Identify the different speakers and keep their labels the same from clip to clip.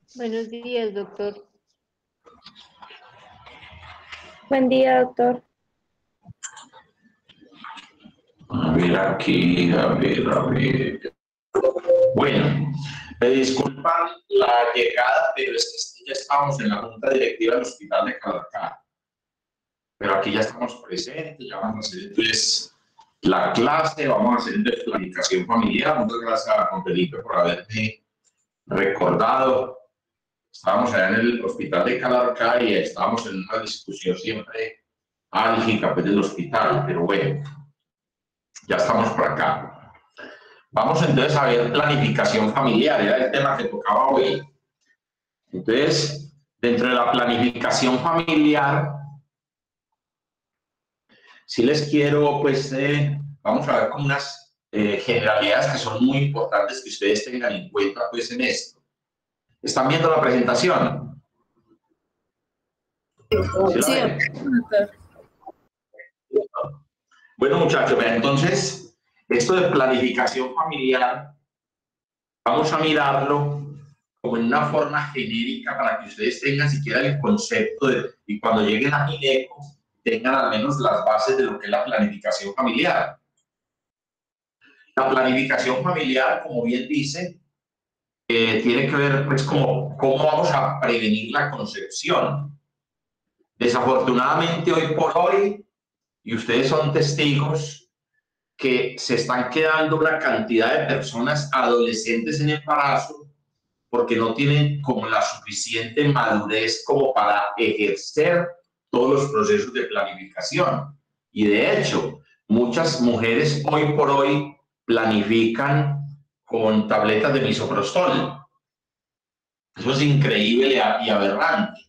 Speaker 1: Buenos días, doctor.
Speaker 2: Buen día, doctor.
Speaker 3: A ver aquí, a ver. Bueno, me disculpan la llegada, pero es que ya estamos en la junta directiva del Hospital de Calarcá. Pero aquí ya estamos presentes, ya vamos a hacer entonces la clase, vamos a hacer entonces planificación familiar. Muchas gracias a Juan Felipe por haberme recordado. Estábamos allá en el Hospital de Calarcá y estábamos en una discusión siempre álgica pues, del hospital, pero bueno, ya estamos por acá. Vamos entonces a ver planificación familiar, era el tema que tocaba hoy. Entonces, dentro de la planificación familiar, sí les quiero, pues, vamos a ver como unas generalidades que son muy importantes que ustedes tengan en cuenta, pues, en esto. ¿Están viendo la presentación? ¿Sí la ven? Bueno, muchachos, entonces, esto de planificación familiar, vamos a mirarlo como en una forma genérica para que ustedes tengan siquiera el concepto y cuando lleguen a Gineco tengan al menos las bases de lo que es la planificación familiar. La planificación familiar, como bien dice, tiene que ver pues cómo vamos a prevenir la concepción. Desafortunadamente hoy por hoy, y ustedes son testigos, que se están quedando una cantidad de personas adolescentes en embarazo porque no tienen como la suficiente madurez como para ejercer todos los procesos de planificación. Y de hecho, muchas mujeres hoy por hoy planifican con tabletas de misoprostol. Eso es increíble y aberrante.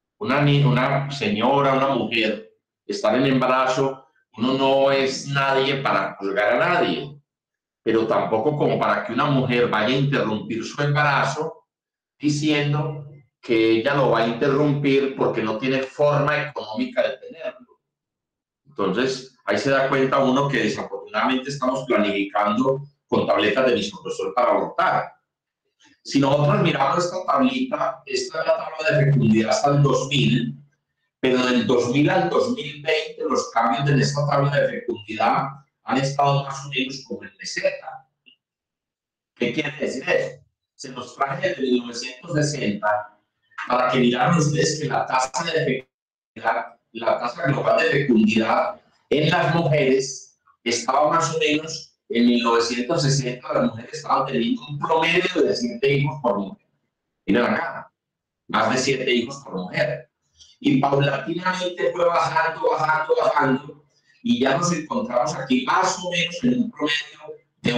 Speaker 3: Una señora, una mujer, estar en embarazo, uno no es nadie para juzgar a nadie, pero tampoco como para que una mujer vaya a interrumpir su embarazo diciendo que ella lo va a interrumpir porque no tiene forma económica de tenerlo. Entonces, ahí se da cuenta uno que desafortunadamente estamos planificando con tabletas de misoprostol para abortar. Si nosotros miramos esta tablita, esta es la tabla de fecundidad hasta el 2000, pero del 2000 al 2020 los cambios en esta tabla de fecundidad han estado más o menos como en meseta. ¿Qué quiere decir eso? Se nos traje desde 1960 para que miraran ustedes que la tasa de fecundidad, la tasa global de fecundidad en las mujeres estaba más o menos en 1960, las mujeres estaban teniendo un promedio de 7 hijos por mujer. Miren acá, más de 7 hijos por mujer. Y paulatinamente fue bajando, y ya nos encontramos aquí más o menos en un promedio de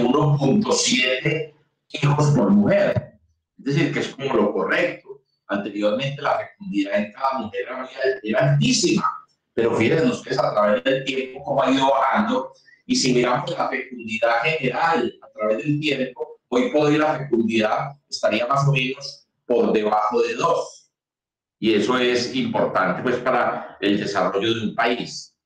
Speaker 3: 1.7 hijos por mujer. Es decir, que es como lo correcto. Anteriormente la fecundidad en cada mujer era altísima, pero fíjense ustedes a través del tiempo cómo ha ido bajando, y si miramos la fecundidad general a través del tiempo, hoy por hoy la fecundidad estaría más o menos por debajo de 2. Y eso es importante pues para el desarrollo de un país.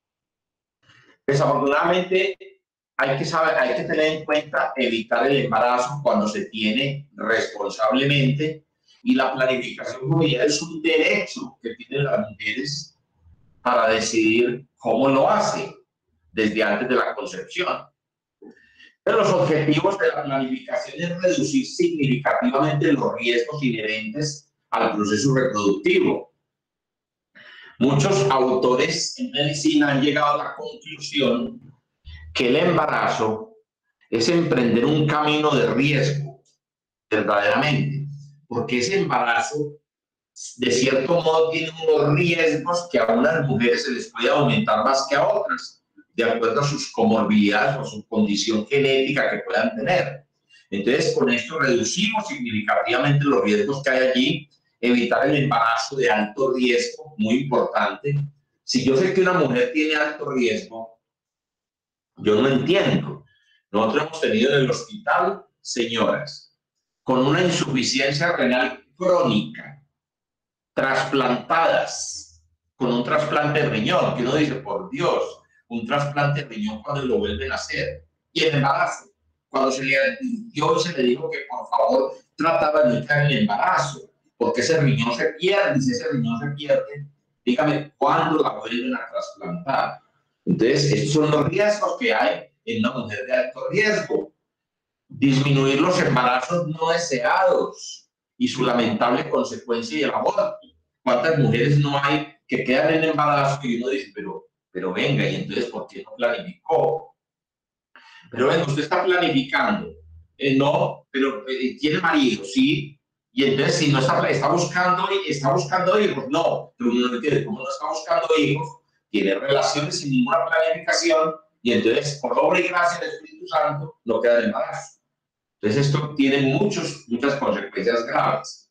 Speaker 3: Desafortunadamente hay que tener en cuenta evitar el embarazo cuando se tiene responsablemente, y la planificación familiar es un derecho que tienen las mujeres para decidir cómo lo hace desde antes de la concepción. Pero los objetivos de la planificación es reducir significativamente los riesgos inherentes al proceso reproductivo. Muchos autores en medicina han llegado a la conclusión que el embarazo es emprender un camino de riesgo, verdaderamente, porque ese embarazo, de cierto modo, tiene unos riesgos que a unas mujeres se les puede aumentar más que a otras, de acuerdo a sus comorbilidades o su condición genética que puedan tener. Entonces, con esto reducimos significativamente los riesgos que hay allí. Evitar el embarazo de alto riesgo, muy importante. Si yo sé que una mujer tiene alto riesgo, yo no entiendo. Nosotros hemos tenido en el hospital señoras con una insuficiencia renal crónica, trasplantadas, con un trasplante de riñón, que uno dice, por Dios, un trasplante de riñón cuando lo vuelven a hacer, y en embarazo. cuando se le advirtió y se le dijo que por favor trataba de evitar el embarazo, porque ese riñón se pierde, y si ese riñón se pierde, dígame, ¿cuándo la vuelven a trasplantar? Entonces, estos son los riesgos que hay en una mujer de alto riesgo. Disminuir los embarazos no deseados y su lamentable consecuencia y el aborto. ¿Cuántas mujeres no hay que quedan en embarazo y uno dice, pero venga, y entonces, ¿por qué no planificó? Pero venga, usted está planificando. No, pero tiene marido, sí. Y entonces, si no está buscando hijos, no. Pero uno no entiende cómo no está buscando hijos, tiene relaciones sin ninguna planificación, y entonces, por obra y gracia del Espíritu Santo, no queda en embarazo. Entonces, esto tiene muchas consecuencias graves.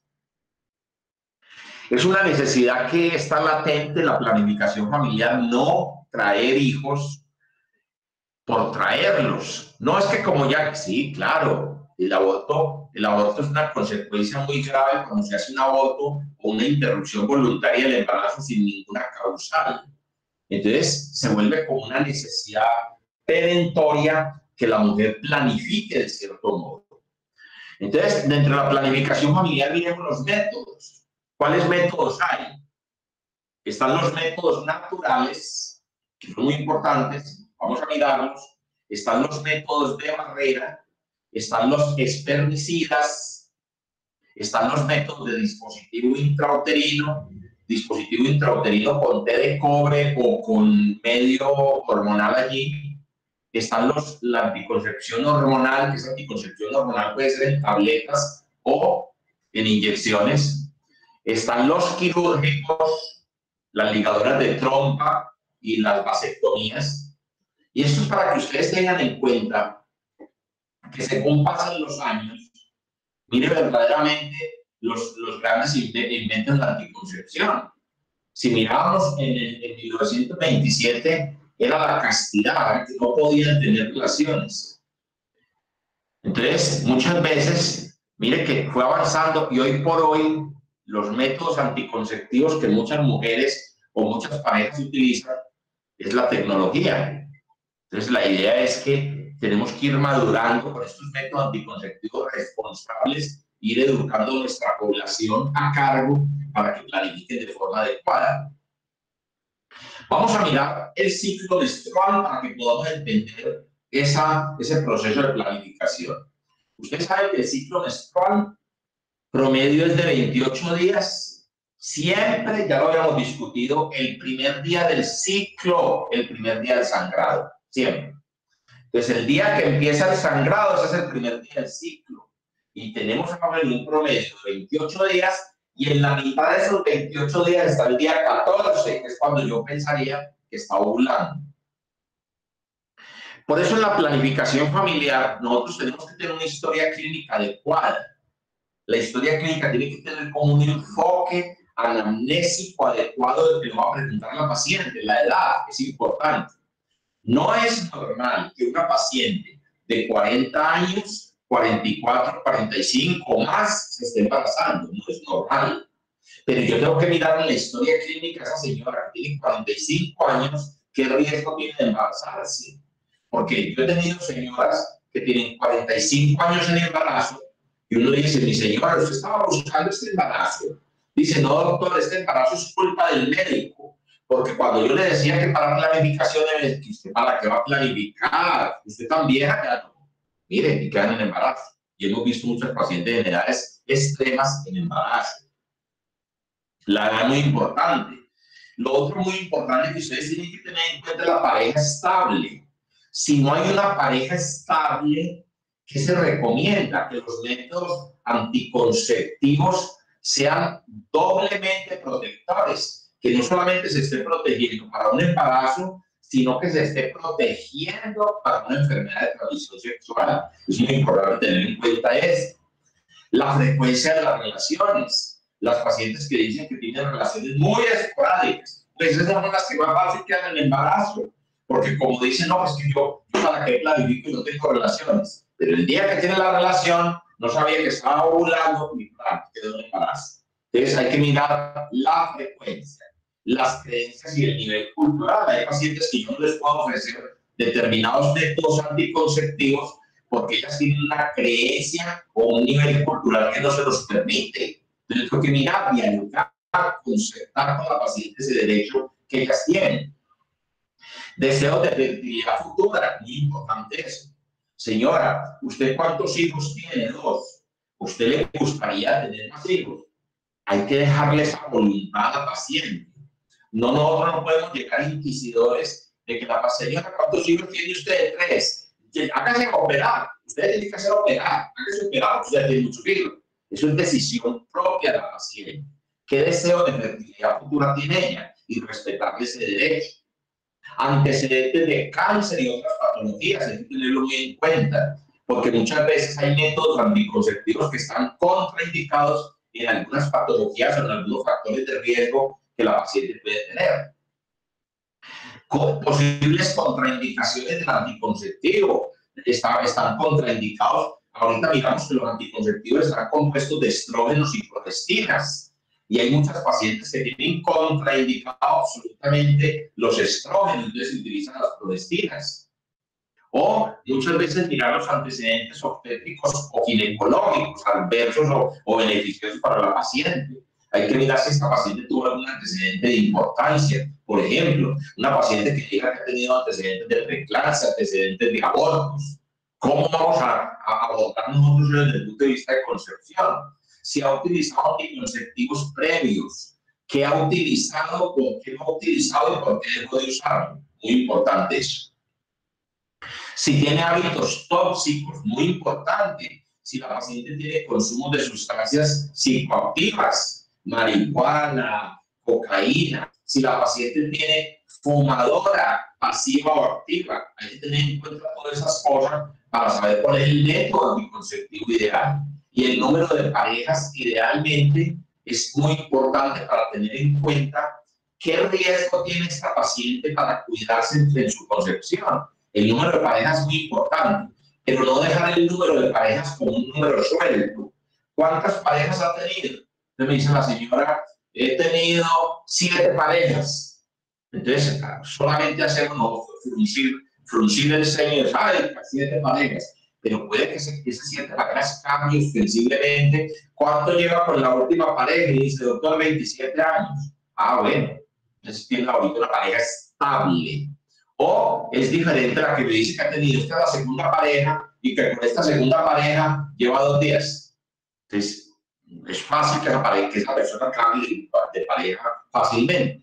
Speaker 3: Es una necesidad que está latente, la planificación familiar, no traer hijos por traerlos. No es que como ya, sí, claro, el aborto es una consecuencia muy grave cuando se hace un aborto o una interrupción voluntaria del embarazo sin ninguna causal. Entonces se vuelve como una necesidad perentoria que la mujer planifique de cierto modo. Entonces, dentro de la planificación familiar miremos los métodos. ¿Cuáles métodos hay? Están los métodos naturales, que son muy importantes, vamos a mirarlos. Están los métodos de barrera, están los espermicidas, están los métodos de dispositivo intrauterino con té de cobre o con medio hormonal allí. Están la anticoncepción hormonal, que esa anticoncepción hormonal puede ser en tabletas o en inyecciones. Están los quirúrgicos, las ligaduras de trompa y las vasectomías. Y esto es para que ustedes tengan en cuenta que según pasan los años, mire verdaderamente los grandes inventos de la anticoncepción. Si mirábamos en 1927, era la castidad, que no podían tener relaciones. Entonces, muchas veces, mire que fue avanzando y hoy por hoy los métodos anticonceptivos que muchas mujeres o muchas parejas utilizan es la tecnología. Entonces, la idea es que tenemos que ir madurando con estos métodos anticonceptivos responsables, ir educando a nuestra población a cargo para que planifiquen de forma adecuada. Vamos a mirar el ciclo menstrual para que podamos entender ese proceso de planificación. Ustedes saben que el ciclo menstrual promedio es de 28 días. Siempre, ya lo habíamos discutido, el primer día del ciclo, el primer día del sangrado, siempre. Entonces, el día que empieza el sangrado, ese es el primer día del ciclo. Y tenemos un promedio de 28 días, y en la mitad de esos 28 días está el día 14, que es cuando yo pensaría que está ovulando. Por eso en la planificación familiar nosotros tenemos que tener una historia clínica adecuada. La historia clínica tiene que tener como un enfoque anamnésico adecuado de lo que va a presentar la paciente. La edad es importante. No es normal que una paciente de 40 años, 44, 45 o más se esté embarazando. No es normal. Pero yo tengo que mirar en la historia clínica a esa señora que tiene 45 años, qué riesgo tiene de embarazarse. Porque yo he tenido señoras que tienen 45 años en embarazo y uno le dice, mi señora, usted estaba buscando este embarazo. Dice, no, doctor, este embarazo es culpa del médico. Porque cuando yo le decía que para planificación, que usted para qué va a planificar, usted tan vieja, ya no. Mire, y quedan en embarazo. Y hemos visto muchos pacientes en edades extremas en embarazo. La edad es muy importante. Lo otro muy importante es que ustedes tienen que tener en cuenta la pareja estable. Si no hay una pareja estable, ¿qué se recomienda? Que los métodos anticonceptivos sean doblemente protectores, que no solamente se esté protegiendo para un embarazo, sino que se esté protegiendo para una enfermedad de transmisión sexual. Es muy importante tener en cuenta esto. La frecuencia de las relaciones. Las pacientes que dicen que tienen relaciones muy esporádicas, pues esas son las que más fácil quedan en el embarazo. Porque como dicen, no, es que yo para qué planifico y no tengo relaciones. Pero el día que tiene la relación, no sabía que estaba ovulando y quedó en embarazo. Entonces hay que mirar la frecuencia, las creencias y el nivel cultural. Hay pacientes que yo no les puedo ofrecer determinados métodos anticonceptivos porque ellas tienen una creencia o un nivel cultural que no se los permite. Entonces, tengo que mirar, dialogar, concertar con la paciente ese derecho que ellas tienen. Deseo de fertilidad futura, muy importante eso. Señora, ¿usted cuántos hijos tiene? 2. ¿Usted le gustaría tener más hijos? Hay que dejarle esa voluntad a la paciente. Nosotros no podemos llegar inquisidores de que la señora, ¿cuántos hijos tiene usted? 3. Hágase operar. Usted tiene que hacer operar. Hágase operar. Usted tiene muchos hijos. Eso es decisión propia de la paciente. ¿Qué deseo de fertilidad futura tiene ella? Y respetarle ese derecho. Antecedentes de cáncer y otras patologías, hay que tenerlo muy en cuenta, porque muchas veces hay métodos anticonceptivos que están contraindicados en algunas patologías o en algunos factores de riesgo que la paciente puede tener. Con posibles contraindicaciones del anticonceptivo, están contraindicados. Ahorita miramos que los anticonceptivos están compuestos de estrógenos y progestinas. Y hay muchas pacientes que tienen contraindicado absolutamente los estrógenos, entonces se utilizan las progestinas. O muchas veces mirar los antecedentes obstétricos o ginecológicos adversos o beneficiosos para la paciente. Hay que mirar si esta paciente tuvo algún antecedente de importancia. Por ejemplo, una paciente que diga que ha tenido antecedentes de preeclampsia, antecedentes de abortos. ¿Cómo vamos a abordar nosotros desde el punto de vista de concepción? Si ha utilizado anticonceptivos previos, qué ha utilizado, por qué no ha utilizado y por qué dejó de usarlo. Muy importante eso. Si tiene hábitos tóxicos, muy importante. Si la paciente tiene consumo de sustancias psicoactivas, marihuana, cocaína. Si la paciente tiene fumadora, pasiva o activa. Hay que tener en cuenta todas esas cosas para saber cuál es el método anticonceptivo ideal. Y el número de parejas idealmente es muy importante para tener en cuenta qué riesgo tiene esta paciente para cuidarse en su concepción. El número de parejas es muy importante, pero no dejar el número de parejas como un número suelto. ¿Cuántas parejas ha tenido? Entonces me dice la señora, he tenido 7 parejas. Entonces, solamente hacemos fruncir el ceño y decir, ¡ay, 7 parejas! Pero puede que esas 7 parejas cambien ostensiblemente. ¿Cuánto lleva con la última pareja? Y dice, doctor, 27 años. Ah, bueno, entonces tiene ahorita una pareja estable. O es diferente a la que me dice que ha tenido esta la segunda pareja y que con esta segunda pareja lleva 2 días. Entonces, es fácil que esa persona cambie de pareja fácilmente.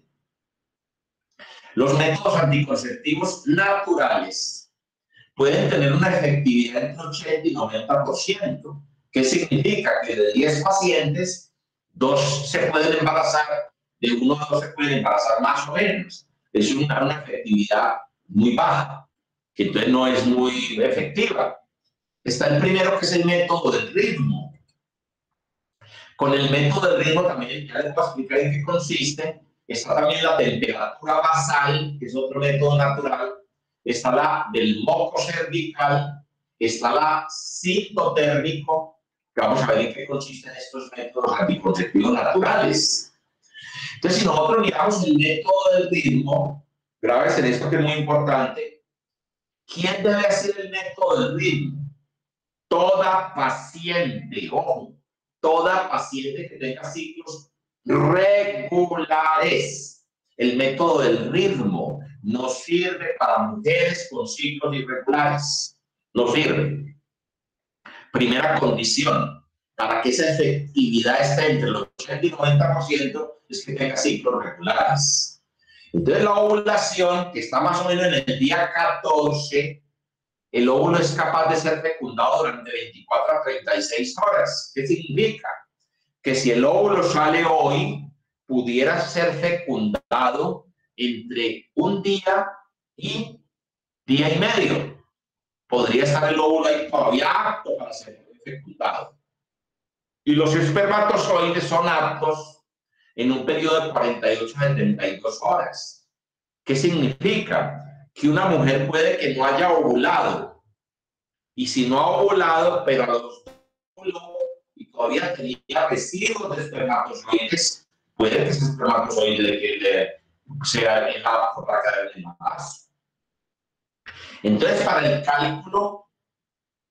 Speaker 3: Los métodos anticonceptivos naturales pueden tener una efectividad entre 80 y 90%. ¿Qué significa? Que de 10 pacientes, 2 se pueden embarazar, de 1 a 2 se pueden embarazar más o menos. Es una efectividad muy baja, que entonces no es muy efectiva. Está el primero, que es el método del ritmo. Con el método del ritmo también, ya les voy a explicar en qué consiste. Está también la temperatura basal, que es otro método natural. Está la del moco cervical, está la citotérmico, que vamos a ver en qué consisten estos métodos anticonceptivos naturales. Entonces, si nosotros miramos el método del ritmo, graves en esto que es muy importante, ¿quién debe hacer el método del ritmo? Toda paciente, ojo, toda paciente que tenga ciclos regulares. El método del ritmo no sirve para mujeres con ciclos irregulares. No sirve. Primera condición, para que esa efectividad esté entre los 80 y 90%, es que tenga ciclos regulares. Entonces, la ovulación, que está más o menos en el día 14, el óvulo es capaz de ser fecundado durante 24 a 36 horas. ¿Qué significa? Que si el óvulo sale hoy, pudiera ser fecundado entre un día y día y medio. Podría estar el óvulo ahí todavía apto para ser fecundado. Y los espermatozoides son aptos en un periodo de 48 a 72 horas. ¿Qué significa? Que una mujer puede que no haya ovulado. Y si no ha ovulado, pero a los y todavía tenía residuos de espermatozoides, puede que ese espermatozoide sea el apto para caer en el embarazo. Entonces, para el cálculo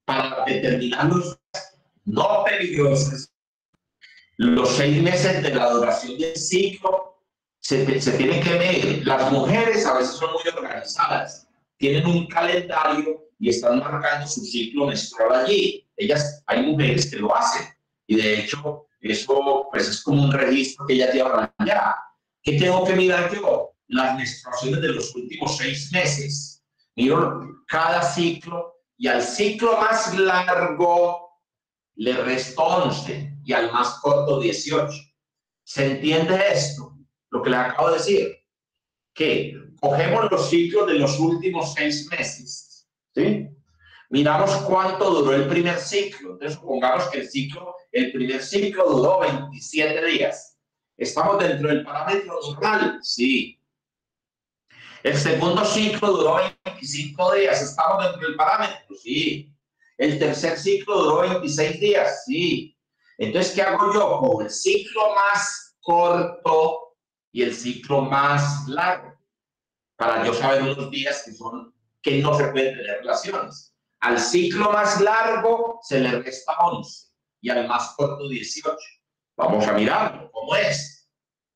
Speaker 3: para determinar los no peligrosos. Los 6 meses de la duración del ciclo se tienen que medir. Las mujeres a veces son muy organizadas, tienen un calendario y están marcando su ciclo menstrual allí. Hay mujeres que lo hacen y de hecho eso pues es como un registro que ellas llevan allá. ¿Qué tengo que mirar yo? Las menstruaciones de los últimos 6 meses. Miro cada ciclo y al ciclo más largo le resto 11 y al más corto 18. ¿Se entiende esto? Lo que le acabo de decir. Que cogemos los ciclos de los últimos 6 meses, ¿sí? Miramos cuánto duró el primer ciclo. Entonces, supongamos que el primer ciclo duró 27 días. ¿Estamos dentro del parámetro normal? Sí. El segundo ciclo duró 25 días. ¿Estamos dentro del parámetro? Sí. El tercer ciclo duró 26 días. Sí. Entonces, ¿qué hago yo? Con el ciclo más corto y el ciclo más largo, para yo saber unos días que no se pueden tener relaciones. Al ciclo más largo se le resta 11 y al más corto 18. Vamos a mirarlo, ¿cómo es?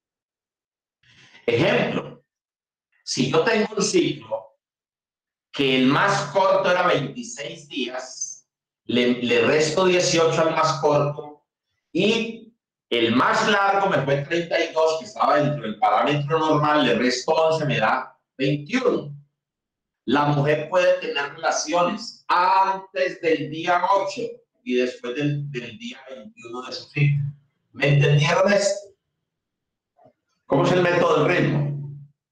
Speaker 3: Ejemplo, si yo tengo un ciclo que el más corto era 26 días, le resto 18 al más corto y el más largo me fue 32, que estaba dentro del parámetro normal, le resto 11, me da 21. La mujer puede tener relaciones antes del día 8 y después del día 21 de su ciclo. ¿Me entendieron esto? ¿Cómo es el método del ritmo?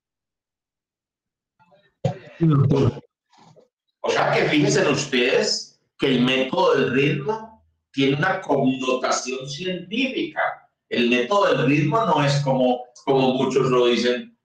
Speaker 1: Sí, doctor.
Speaker 3: O sea que fíjense ustedes que el método del ritmo tiene una connotación científica. El método del ritmo no es como muchos lo dicen,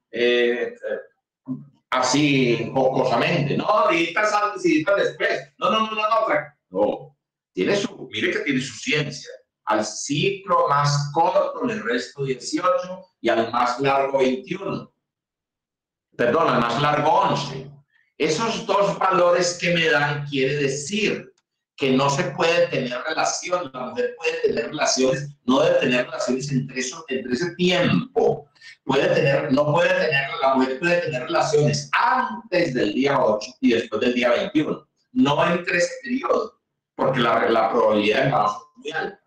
Speaker 3: así jocosamente, no, ahorita antes y ahorita después, no, mire que tiene su ciencia. Al ciclo más corto le resto 18 y al más largo 21, perdón, al más largo 11. Esos dos valores que me dan quiere decir que no se puede tener relación, la mujer puede tener relaciones, no debe tener relaciones entre ese tiempo. La mujer puede tener relaciones antes del día 8 y después del día 21, no entre ese periodo, porque la probabilidad de embarazo es muy alta.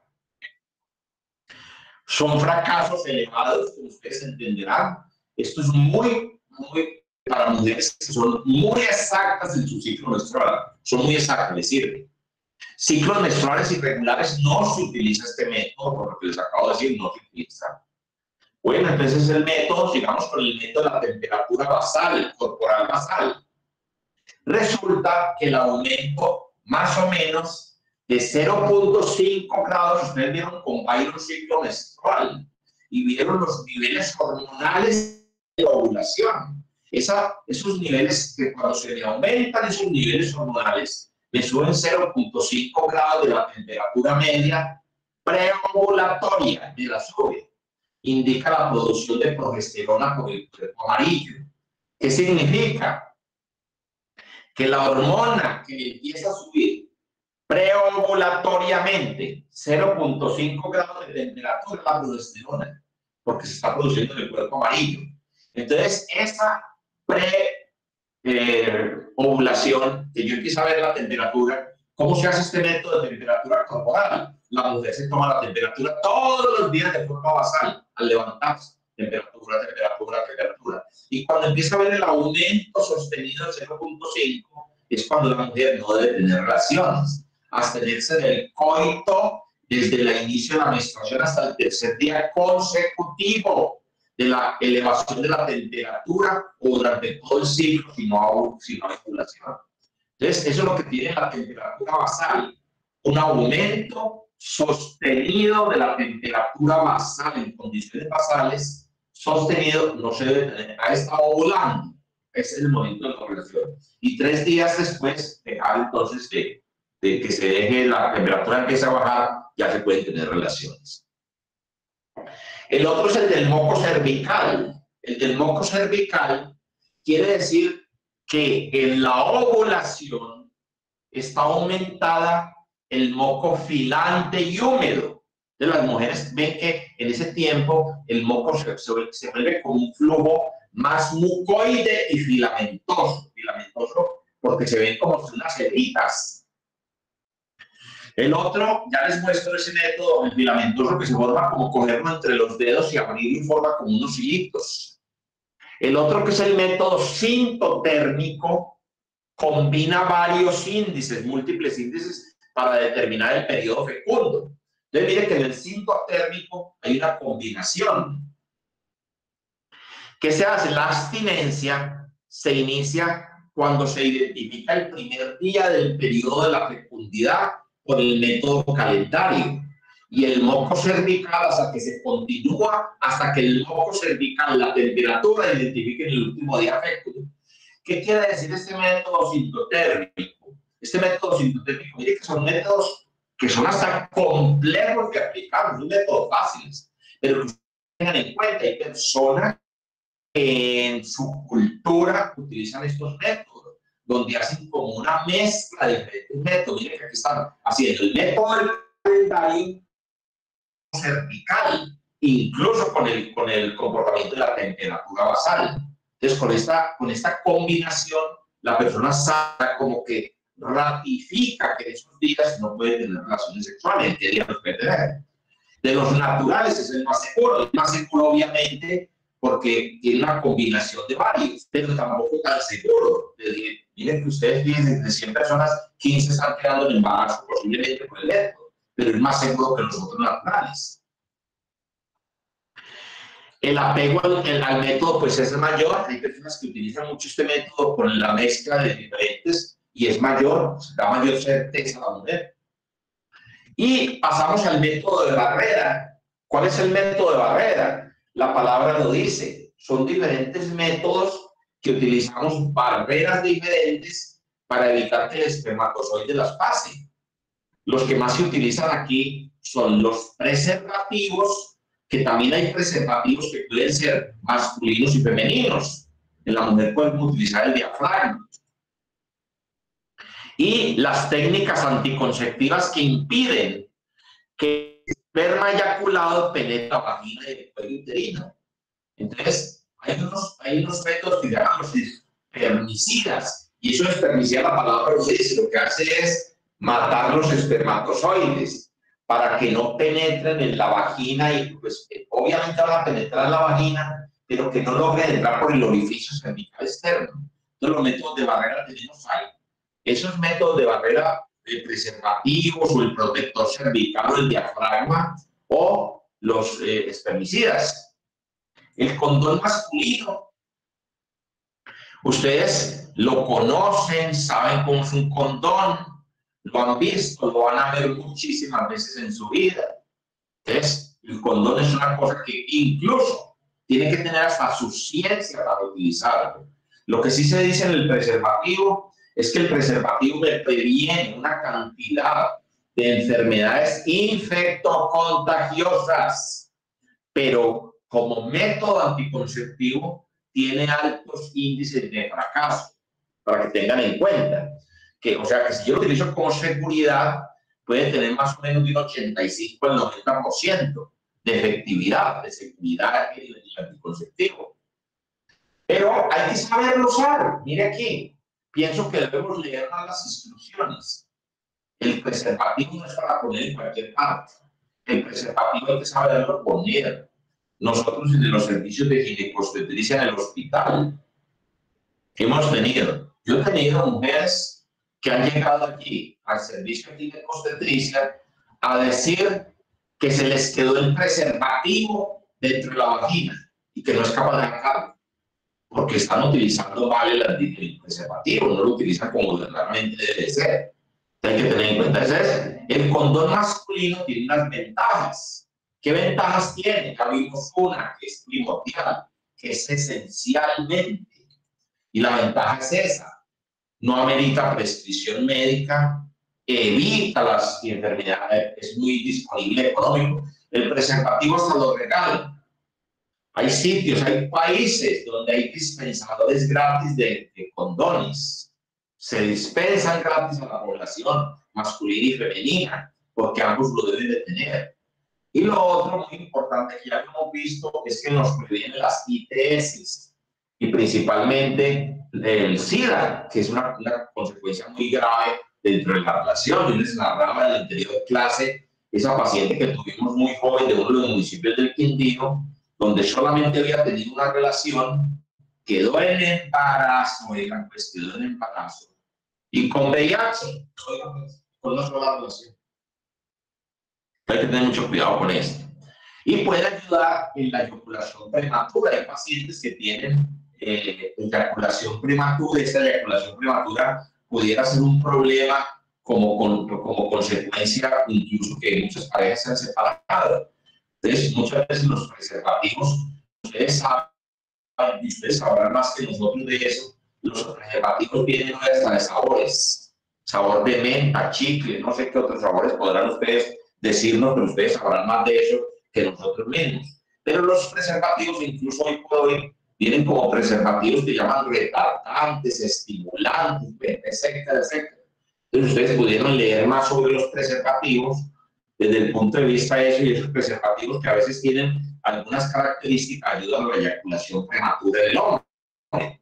Speaker 3: Son fracasos elevados, como ustedes entenderán. Esto es muy para mujeres que son muy exactas en su ciclo menstrual. Son muy exactas, es decir, ciclos menstruales irregulares no se utiliza este método, por lo que les acabo de decir, no se utiliza. Bueno, entonces el método, sigamos con el método de la temperatura basal, corporal basal. Resulta que el aumento más o menos de 0.5 grados, ustedes vieron con un ciclo menstrual y vieron los niveles hormonales de ovulación. Esos niveles que cuando se le aumentan esos niveles hormonales, me suben 0.5 grados de la temperatura media preovulatoria de la sube. Indica la producción de progesterona por el cuerpo amarillo. ¿Qué significa? Que la hormona que empieza a subir preovulatoriamente 0.5 grados de temperatura es la progesterona, porque se está produciendo en el cuerpo amarillo. Entonces, esa ovulación, que yo empiezo a ver la temperatura, ¿cómo se hace este método de temperatura corporal? La mujer se toma la temperatura todos los días de forma basal, al levantarse, temperatura. Y cuando empieza a ver el aumento sostenido de 0.5, es cuando la mujer no debe tener relaciones. Abstenerse del coito desde el inicio de la menstruación hasta el tercer día consecutivo de la elevación de la temperatura o durante todo el ciclo si no hay ovulación. Entonces, eso es lo que tiene la temperatura basal, un aumento sostenido de la temperatura basal en condiciones basales, sostenido, no se debe tener, ha estado ovulando, ese es el momento de la ovulación. Y 3 días después, dejar entonces de que se deje la temperatura empiece a bajar, ya se pueden tener relaciones. El otro es el del moco cervical. El del moco cervical quiere decir que en la ovulación está aumentada el moco filante y húmedo. Entonces las mujeres ven que en ese tiempo el moco se vuelve como un flujo más mucoide y filamentoso porque se ven como unas heridas. El otro, ya les muestro ese método, el filamentoso, que se forma como cogerlo entre los dedos y abrirlo y forma como unos hilitos. El otro, que es el método sintotérmico, combina varios índices, múltiples índices, para determinar el periodo fecundo. Entonces, mire que en el sintotérmico hay una combinación. ¿Qué se hace? La abstinencia se inicia cuando se identifica el primer día del periodo de la fecundidad por el método calendario. Y el moco cervical hasta que se continúa, hasta que el moco cervical, la temperatura, identifique en el último día fecundo. ¿Qué quiere decir este método sintotérmico? Este método sintotérmico, mire que son métodos que son hasta complejos de aplicar, no son métodos fáciles, pero que tengan en cuenta, hay personas en su cultura utilizan estos métodos, donde hacen como una mezcla de diferentes métodos. Miren que aquí están haciendo el método del calendario cervical, incluso con el comportamiento de la temperatura basal. Entonces, con esta combinación, la persona sabe como que ratifica que en esos días no puede tener relaciones sexuales, que día no puede tener. De los naturales es el más seguro obviamente, porque tiene una combinación de varios, pero tampoco tan seguro. Miren que ustedes dicen de 100 personas, 15 están quedando en embarazo, posiblemente por el método, pero es más seguro que los otros naturales. El apego al método pues es mayor. Hay personas que utilizan mucho este método con la mezcla de diferentes y es mayor, da mayor certeza a la mujer. Y pasamos al método de barrera. ¿Cuál es el método de barrera? La palabra lo dice. Son diferentes métodos que utilizamos barreras diferentes para evitar que el espermatozoide las pase. Los que más se utilizan aquí son los preservativos, que también hay preservativos que pueden ser masculinos y femeninos. En la mujer pueden utilizar el diafragma. Y las técnicas anticonceptivas que impiden que el esperma eyaculado penetre la vagina y el cuello uterino. Entonces, hay unos métodos que se llaman los espermicidas. Y eso espermicida, la palabra lo dice, lo que hace es matar los espermatozoides para que no penetren en la vagina y pues obviamente van a penetrar en la vagina, pero que no logren entrar por el orificio cervical externo. Entonces los métodos de barrera tenemos ahí. Esos métodos de barrera, el preservativos o el protector cervical o el diafragma o los espermicidas. El condón masculino. Ustedes lo conocen, saben cómo es un condón, lo han visto, lo van a ver muchísimas veces en su vida. Entonces, el condón es una cosa que incluso tiene que tener hasta su ciencia para utilizarlo. Lo que sí se dice en el preservativo es que el preservativo me previene una cantidad de enfermedades infectocontagiosas, pero como método anticonceptivo tiene altos índices de fracaso, para que tengan en cuenta. Que, o sea, que si yo lo utilizo como seguridad, puede tener más o menos de un 85 al 90% de efectividad, de seguridad en el anticonceptivo. Pero hay que saberlo usar. Mire aquí, pienso que debemos leer más las instrucciones. El preservativo no es para poner en cualquier parte. El preservativo hay que saberlo poner. Nosotros en los servicios de ginecobstetricia en el hospital yo he tenido mujeres que han llegado aquí al servicio de ginecobstetricia a decir que se les quedó el preservativo dentro de la vagina y que no es capaz de sacarlo porque están utilizando mal el preservativo, no lo utilizan como realmente debe ser. Hay que tener en cuenta eso. El condón masculino tiene unas ventajas. ¿Qué ventajas tiene? Ya vimos una que es primordial, que es esencialmente. Y la ventaja es esa. No amerita prescripción médica, evita las enfermedades, es muy disponible económico. El preservativo hasta lo regalan. Hay sitios, hay países donde hay dispensadores gratis de condones. se dispensan gratis a la población masculina y femenina, porque ambos lo deben de tener. Y lo otro muy importante que ya hemos visto es que nos previene las ITS y principalmente el SIDA, que es una consecuencia muy grave dentro de la relación. Yo les narraba en el anterior clase esa paciente que tuvimos muy joven de uno de los municipios del Quindío, donde solamente había tenido una relación, quedó en embarazo, oigan, pues quedó en embarazo, y con VIH, oigan, pues, con una sola relación. Hay que tener mucho cuidado con esto. Y puede ayudar en la eyaculación prematura. Hay pacientes que tienen eyaculación prematura. Esta eyaculación prematura pudiera ser un problema como consecuencia incluso que muchas parejas se han separado. Entonces, muchas veces los preservativos, ustedes sabrán más que nosotros de eso, los preservativos vienen hasta de sabores, sabor de menta, chicle, no sé qué otros sabores podrán ustedes decirnos, pero ustedes sabrán más de eso que nosotros mismos. Pero los preservativos, incluso hoy por hoy, vienen como preservativos que llaman retardantes, estimulantes, etcétera, etcétera. Entonces ustedes pudieron leer más sobre los preservativos desde el punto de vista de eso, y esos preservativos que a veces tienen algunas características ayudan a la eyaculación prematura del hombre.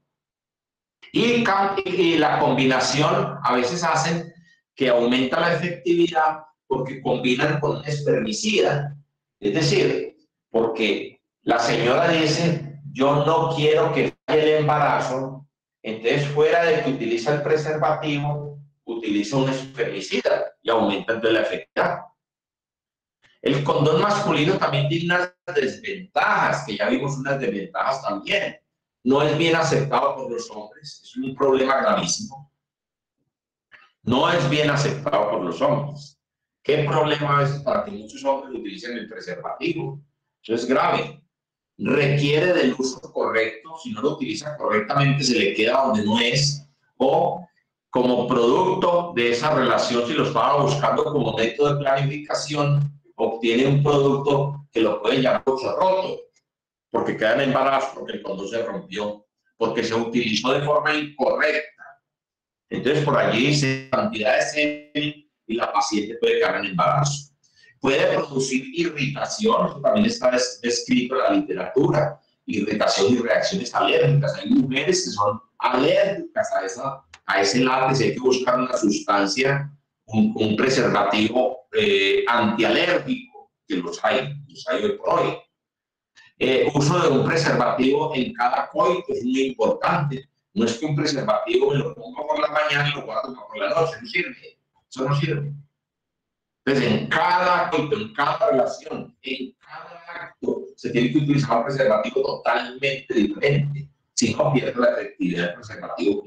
Speaker 3: Y la combinación a veces hacen que aumenta la efectividad porque combinan con un espermicida. Es decir, porque la señora dice, yo no quiero que falle el embarazo, entonces fuera de que utiliza el preservativo, utiliza un espermicida y aumenta entonces la efectividad. El condón masculino también tiene unas desventajas, que ya vimos unas desventajas también. No es bien aceptado por los hombres, es un problema gravísimo. No es bien aceptado por los hombres. ¿Qué problema a veces para que muchos hombres utilicen el preservativo? Eso es grave. Requiere del uso correcto. Si no lo utiliza correctamente, se le queda donde no es. O como producto de esa relación, si lo estaba buscando como método de planificación, obtiene un producto que lo pueden llamar roto, porque queda en embarazo, porque el condón se rompió, porque se utilizó de forma incorrecta. Entonces, por allí dice cantidad de semen y la paciente puede quedar en embarazo. Puede producir irritación, eso también está descrito en la literatura, irritación y reacciones alérgicas. Hay mujeres que son alérgicas a ese látex, hay que buscar una sustancia, un preservativo antialérgico, que los hay hoy por hoy. Uso de un preservativo en cada coito es muy importante. No es que un preservativo me lo pongo por la mañana y lo guardo por la noche, no sirve. Eso no sirve. Entonces, en cada coito, en cada relación, en cada acto, se tiene que utilizar un preservativo totalmente diferente. Si no, pierde la efectividad del preservativo.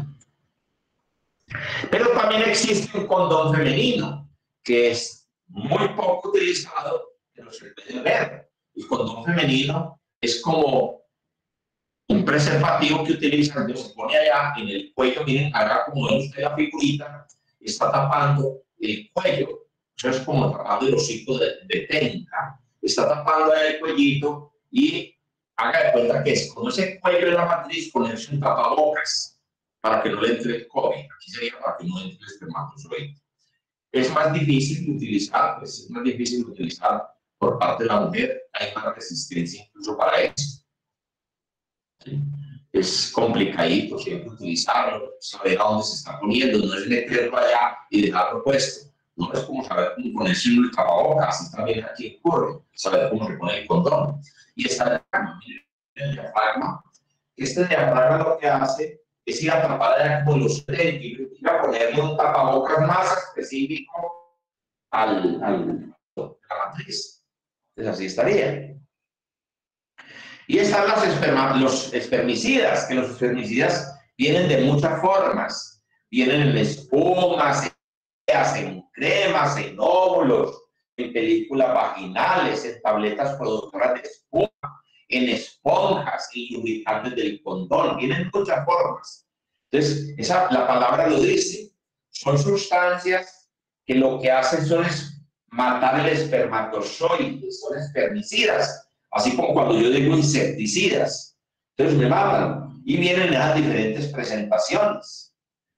Speaker 3: Pero también existe un condón femenino, que es muy poco utilizado, pero se puede ver. El condón femenino es como un preservativo que utilizan, se pone allá en el cuello, miren, acá como ven ustedes la figurita, está tapando el cuello. Eso es como tapando el hocico de técnica. Está tapando el cuellito y haga de cuenta que es como ese cuello de la matriz, ponerse un tapabocas para que no le entre el COVID. Aquí sería para que no entre el espermatozoide. Es más difícil de utilizar, pues es más difícil de utilizar por parte de la mujer. Hay más resistencia incluso para eso. ¿Sí? Es complicadito siempre utilizarlo, saber a dónde se está poniendo, no es meterlo allá y dejarlo puesto. No es como saber cómo ponerse un tapabocas, así también aquí ocurre, saber cómo se pone el condón. Y está el diafragma. Este diafragma lo que hace es ir a atrapar allá como los tren y ir a ponerle un tapabocas más específico a la matriz. Entonces así estaría. Y están los espermicidas, que los espermicidas vienen de muchas formas. Vienen en espumas, en cremas, en óvulos, en películas vaginales, en tabletas productoras de espuma, en esponjas y lubricantes del condón. Vienen muchas formas. Entonces, la palabra lo dice. Son sustancias que lo que hacen es matar el espermatozoide, son espermicidas. Así como cuando yo digo insecticidas. Entonces me matan. Y vienen en las diferentes presentaciones.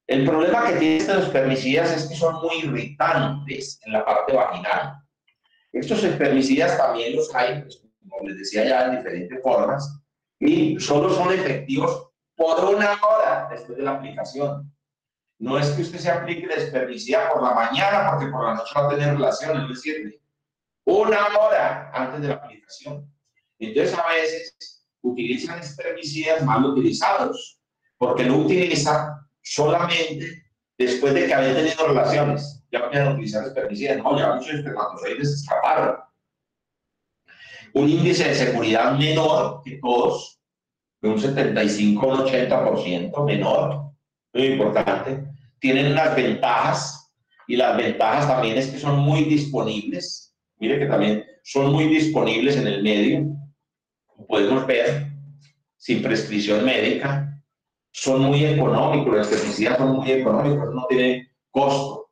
Speaker 3: El problema que tienen estos espermicidas es que son muy irritantes en la parte vaginal. Estos espermicidas también los hay, pues, como les decía ya, en diferentes formas, y solo son efectivos por 1 hora después de la aplicación. No es que usted se aplique el espermicida por la mañana, porque por la noche va a tener relaciones, no le sirve. 1 hora antes de la aplicación. Entonces, a veces utilizan espermicidas mal utilizados, porque lo utilizan solamente después de que habían tenido relaciones. Ya pueden utilizar espermicidas. No, ya muchos espermatozoides escaparon. Un índice de seguridad menor que todos, de un 75 o un 80% menor, muy importante. Tienen unas ventajas, y las ventajas también es que son muy disponibles. Mire que también son muy disponibles en el medio, como podemos ver, sin prescripción médica. Son muy económicos, los pesticidas son muy económicos, no tienen costo.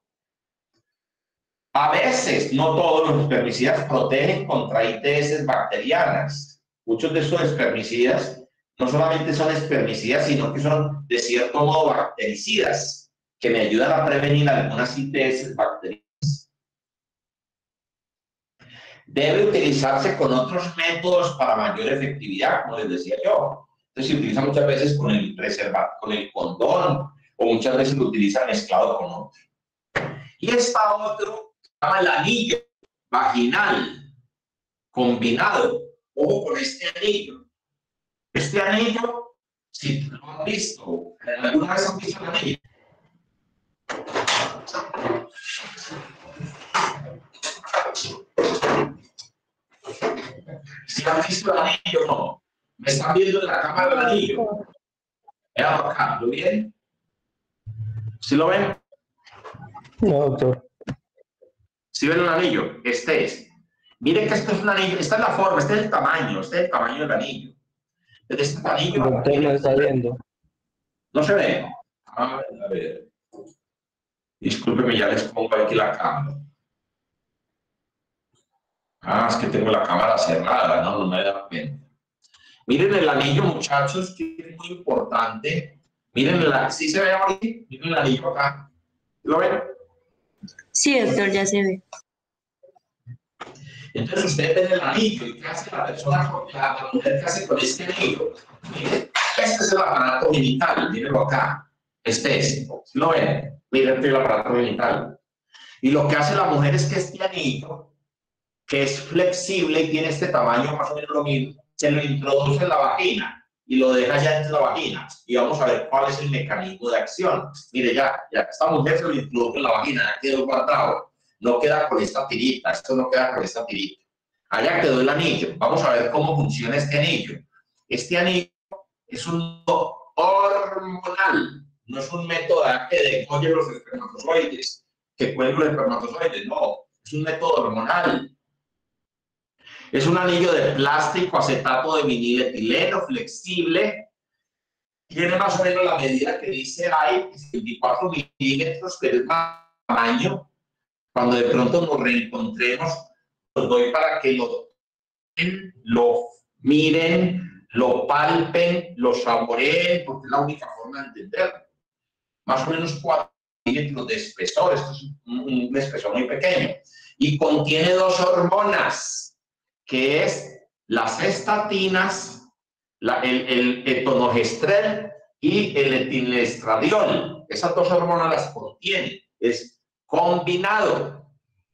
Speaker 3: A veces, no todos los herbicidas protegen contra ITS bacterianas. Muchos de estos herbicidas no solamente son herbicidas, sino que son de cierto modo bactericidas, que me ayudan a prevenir algunas ITS bacterianas. Debe utilizarse con otros métodos para mayor efectividad, como les decía yo. Entonces se utiliza muchas veces con el con el condón, o muchas veces lo utilizan mezclado con otro. Y está otro, se llama el anillo vaginal combinado. Ojo con este anillo. Este anillo, si lo han visto, ¿alguna vez han visto el anillo? Si han visto el anillo, no. ¿Me están viendo en la cámara el anillo? Vean acá, ¿lo ven? ¿Sí lo ven?
Speaker 2: No, doctor.
Speaker 3: ¿Sí ven el anillo? Este es. Miren que este es un anillo, esta es la forma, este es el tamaño, este es el tamaño del anillo. Este anillo.
Speaker 2: Doctor, no está viendo.
Speaker 3: ¿No se ve? A ver. Discúlpeme, ya les pongo aquí la cámara. Es que tengo la cámara cerrada, no me da cuenta. Miren el anillo, muchachos, que es muy importante. Miren, ¿sí se ve ahora? Miren el anillo acá. ¿Lo ven?
Speaker 1: Sí, doctor, ya se ve.
Speaker 3: Entonces ustedes ven el anillo y qué hace la persona, la mujer que hace con este anillo. Miren, este es el aparato genital, mírenlo acá. Este es, ¿lo ven? Miren el aparato genital. Y lo que hace la mujer es que este anillo, que es flexible y tiene este tamaño más o menos lo mismo, se lo introduce en la vagina y lo deja ya en la vagina. Y vamos a ver cuál es el mecanismo de acción. Mire, ya esta mujer se lo introduce en la vagina, ya quedó guardado. No queda con esta tirita, esto no queda con esta tirita. Allá quedó el anillo. Vamos a ver cómo funciona este anillo. Este anillo es un hormonal, no es un método que decolle los espermatozoides, que cuelgue los espermatozoides, no, es un método hormonal. Es un anillo de plástico, acetato de viniletileno, flexible. Tiene más o menos la medida que dice ahí, 24 milímetros, pero es más tamaño. Cuando de pronto nos reencontremos, los doy para que lo miren, lo palpen, lo saboreen, porque es la única forma de entenderlo. Más o menos 4 milímetros de espesor, esto es un espesor muy pequeño. Y contiene 2 hormonas, que es las estatinas, el etonogestrel y el etilestradiol. Esas 2 hormonas las contiene, es combinado.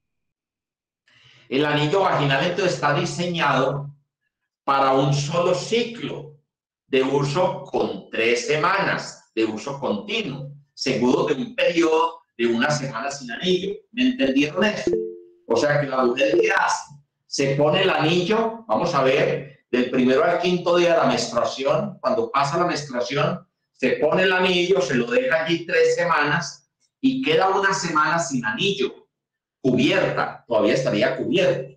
Speaker 3: El anillo vaginal entonces está diseñado para un solo ciclo de uso con 3 semanas de uso continuo, seguido de un periodo de 1 semana sin anillo. ¿Me entendieron eso? O sea que la mujer, ¿qué hace? Se pone el anillo, vamos a ver, del 1º al 5º día de la menstruación. Cuando pasa la menstruación, se pone el anillo, se lo deja allí 3 semanas y queda 1 semana sin anillo, cubierta, todavía estaría cubierto.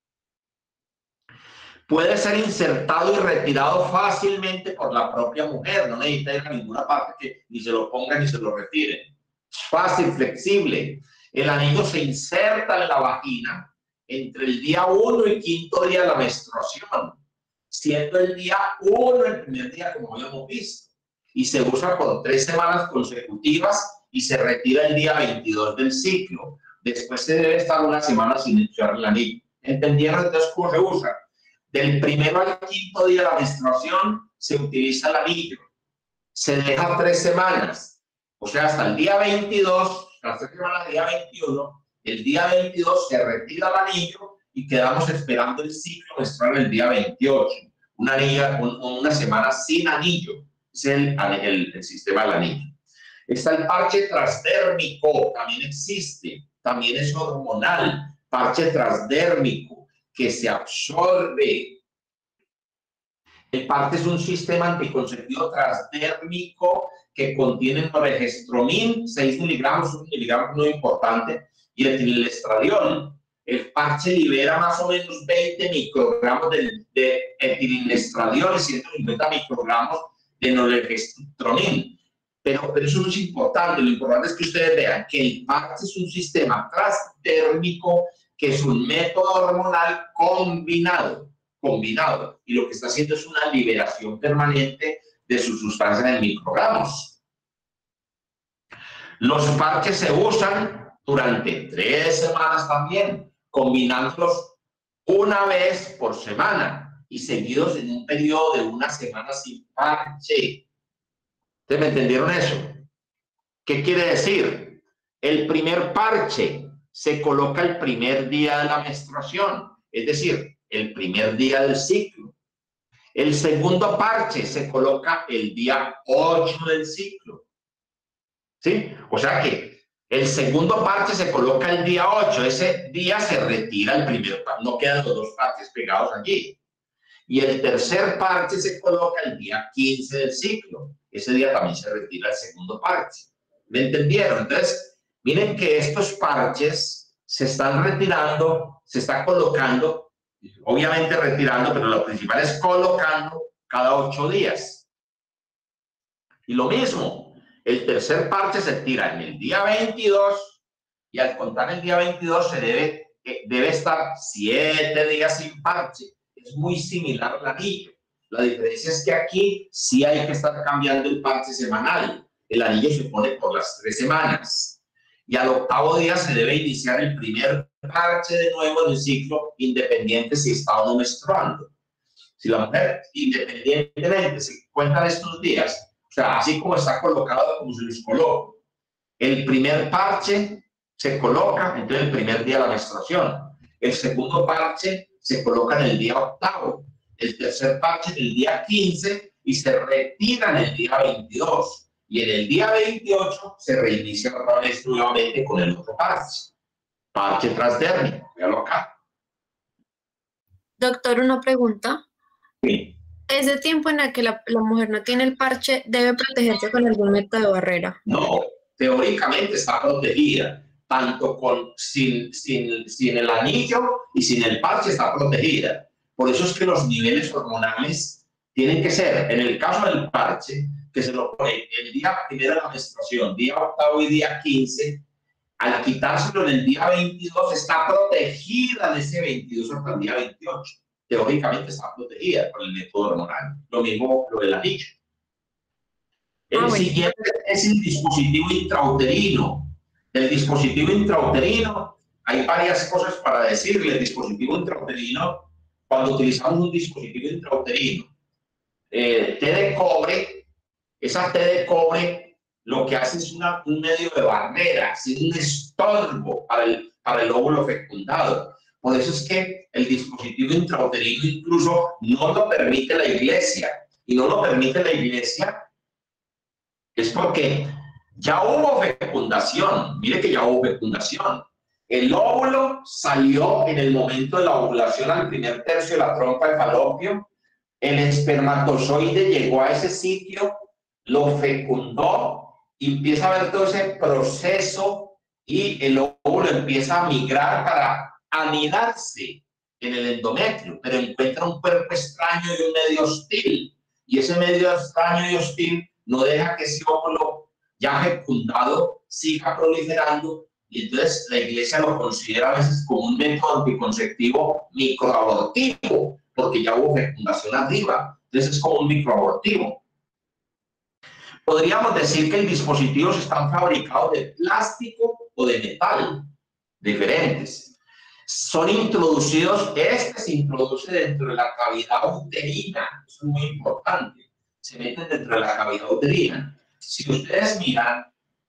Speaker 3: Puede ser insertado y retirado fácilmente por la propia mujer, no necesita ir a ninguna parte que ni se lo pongan ni se lo retiren. Es fácil, flexible. El anillo se inserta en la vagina entre el día 1 y 5º día de la menstruación, siendo el día 1 el primer día, como habíamos visto. y se usa por 3 semanas consecutivas y se retira el día 22 del ciclo. Después se debe estar una semana sin usar el anillo. ¿Entendieron entonces cómo se usa? Del primero al quinto día de la menstruación se utiliza el anillo. Se deja 3 semanas, o sea, hasta el día 22, las 3 semanas del día 21, el día 22 se retira el anillo y quedamos esperando el ciclo menstrual el día 28. Una semana sin anillo, es el sistema del anillo. Está el parche transdérmico, también existe, también es hormonal, parche transdérmico que se absorbe. El parche es un sistema anticonceptivo transdérmico que contiene norgestromin, 6 miligramos, 1 miligramo muy importante, y etilinestradiol. El parche libera más o menos 20 microgramos de etilinestradiol y 150 microgramos de norgestromin. Pero eso no es importante. Lo importante es que ustedes vean que el parche es un sistema transdérmico que es un método hormonal combinado, y lo que está haciendo es una liberación permanente de sus sustancias en microgramos. Los parches se usan durante 3 semanas también, combinándolos una vez por semana y seguidos en un periodo de 1 semana sin parche. ¿Ustedes me entendieron eso? ¿Qué quiere decir? El primer parche se coloca el primer día de la menstruación, es decir, el primer día del ciclo. El segundo parche se coloca el día 8 del ciclo. ¿Sí? O sea que el segundo parche se coloca el día 8. Ese día se retira el primer parche. No quedan los 2 parches pegados allí. Y el tercer parche se coloca el día 15 del ciclo. Ese día también se retira el segundo parche. ¿Me entendieron? Entonces, miren que estos parches se están retirando, se está colocando, obviamente retirando, pero lo principal es colocando cada 8 días. Y lo mismo, el tercer parche se tira en el día 22 y al contar el día 22 se debe estar 7 días sin parche. Es muy similar al anillo. La diferencia es que aquí sí hay que estar cambiando el parche semanal. El anillo se pone por las 3 semanas. Y al 8º día se debe iniciar el primer parche de nuevo en el ciclo, independiente si está o no menstruando. Si la mujer, independientemente, se cuentan estos días, o sea, así como está colocado, como se los coloco, el primer parche se coloca, entonces el primer día de la menstruación. El segundo parche se coloca en el día 8º. El tercer parche en el día 15 y se retira en el día 22. Y en el día 28 se reinicia otra vez nuevamente con el otro parche. Parche transdérmico. Véalo acá.
Speaker 1: Doctor, una pregunta.
Speaker 3: Sí.
Speaker 1: ¿Ese tiempo en el que la mujer no tiene el parche debe protegerse con algún método de barrera?
Speaker 3: No, teóricamente está protegida. Tanto sin el anillo y sin el parche está protegida. Por eso es que los niveles hormonales tienen que ser, en el caso del parche, que se lo pone el día primero de la menstruación, día 8º y día 15, al quitárselo en el día 22, está protegida de ese 22 hasta el día 28. Teóricamente está protegida por el método hormonal. Lo mismo lo del anillo. El siguiente es el dispositivo intrauterino. El dispositivo intrauterino, hay varias cosas para decirle. El dispositivo intrauterino, cuando utilizamos un dispositivo intrauterino, té de cobre, esa té de cobre lo que hace es un medio de barrera, es un estorbo para el óvulo fecundado. Por eso es que el dispositivo intrauterino incluso no lo permite la iglesia. Y no lo permite la iglesia es porque ya hubo fecundación. Mire que ya hubo fecundación. El óvulo salió en el momento de la ovulación al primer tercio de la trompa de falopio. El espermatozoide llegó a ese sitio, lo fecundó y empieza a ver todo ese proceso y el óvulo empieza a migrar para anidarse en el endometrio, pero encuentra un cuerpo extraño y un medio hostil. Y ese medio extraño y hostil no deja que ese óvulo ya fecundado siga proliferando, y entonces la iglesia lo considera a veces como un método anticonceptivo microabortivo, porque ya hubo fecundación arriba, entonces es como un microabortivo. podríamos decir que los dispositivos están fabricados de plástico o de metal, diferentes. Son introducidos, se introduce dentro de la cavidad uterina, eso es muy importante, se meten dentro de la cavidad uterina. Si ustedes miran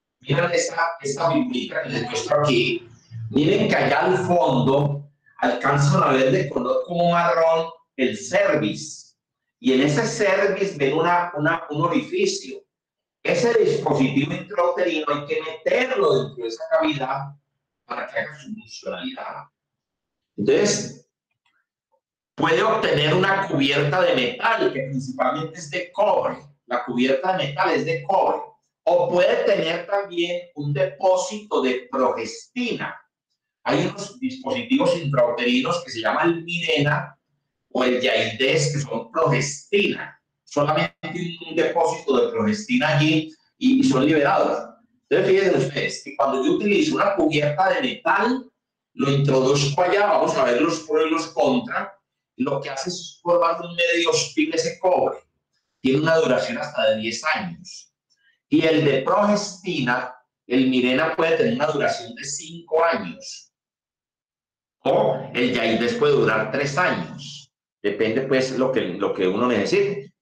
Speaker 3: esta figurita que les muestro aquí, miren que allá al fondo alcanzan a ver de color como marrón el cervix, y en ese cervix ven un orificio. Ese dispositivo intrauterino hay que meterlo dentro de esa cavidad para que haga su funcionalidad. Entonces, puede obtener una cubierta de metal, que principalmente es de cobre. La cubierta de metal es de cobre. O puede tener también un depósito de progestina. Hay unos dispositivos intrauterinos que se llaman el Mirena o el Yaides, que son progestina. Solamente un depósito de progestina allí y son liberados. Entonces, fíjense ustedes que cuando yo utilizo una cubierta de metal, lo introduzco allá, vamos a ver los pros y los contras. Lo que hace es formar un medio hostil ese cobre. Tiene una duración hasta de 10 años. Y el de progestina, el Mirena, puede tener una duración de 5 años. O el Yaides puede durar 3 años. Depende, pues, lo que uno necesite.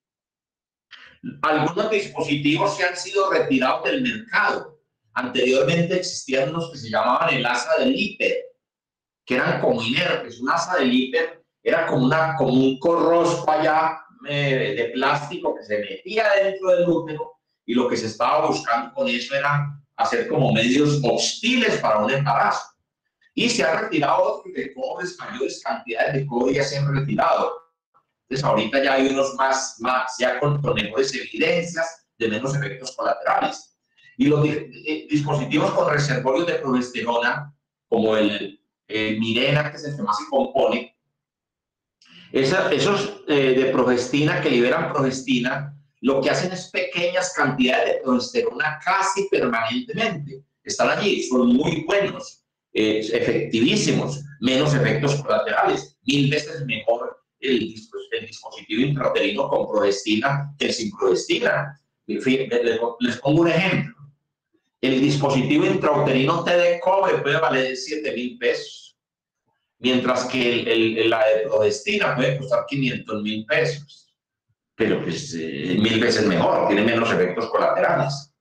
Speaker 3: Algunos dispositivos se han sido retirados del mercado. Anteriormente existían unos que se llamaban el asa de Lippert, que eran como inertes. Un asa de Lippert era como un corrosco allá de plástico que se metía dentro del útero, y lo que se estaba buscando con eso era hacer como medios hostiles para un embarazo. Y se han retirado otros de cobre, mayores cantidades de cobre ya se han retirado. Entonces ahorita ya hay unos más ya con mejores evidencias de menos efectos colaterales. Y los dispositivos con reservorios de progesterona, como el Mirena, que es el que más se compone, esos de progestina que liberan progestina, lo que hacen es pequeñas cantidades de progesterona casi permanentemente. Están allí, son muy buenos, efectivísimos, menos efectos colaterales, 1000 veces mejor el dispositivo intrauterino con progestina que sin progestina. Les pongo un ejemplo. El dispositivo intrauterino T de cobre puede valer 7.000 pesos, mientras que la de progestina puede costar 500.000 pesos, pero pues 1000 veces mejor, tiene menos efectos colaterales.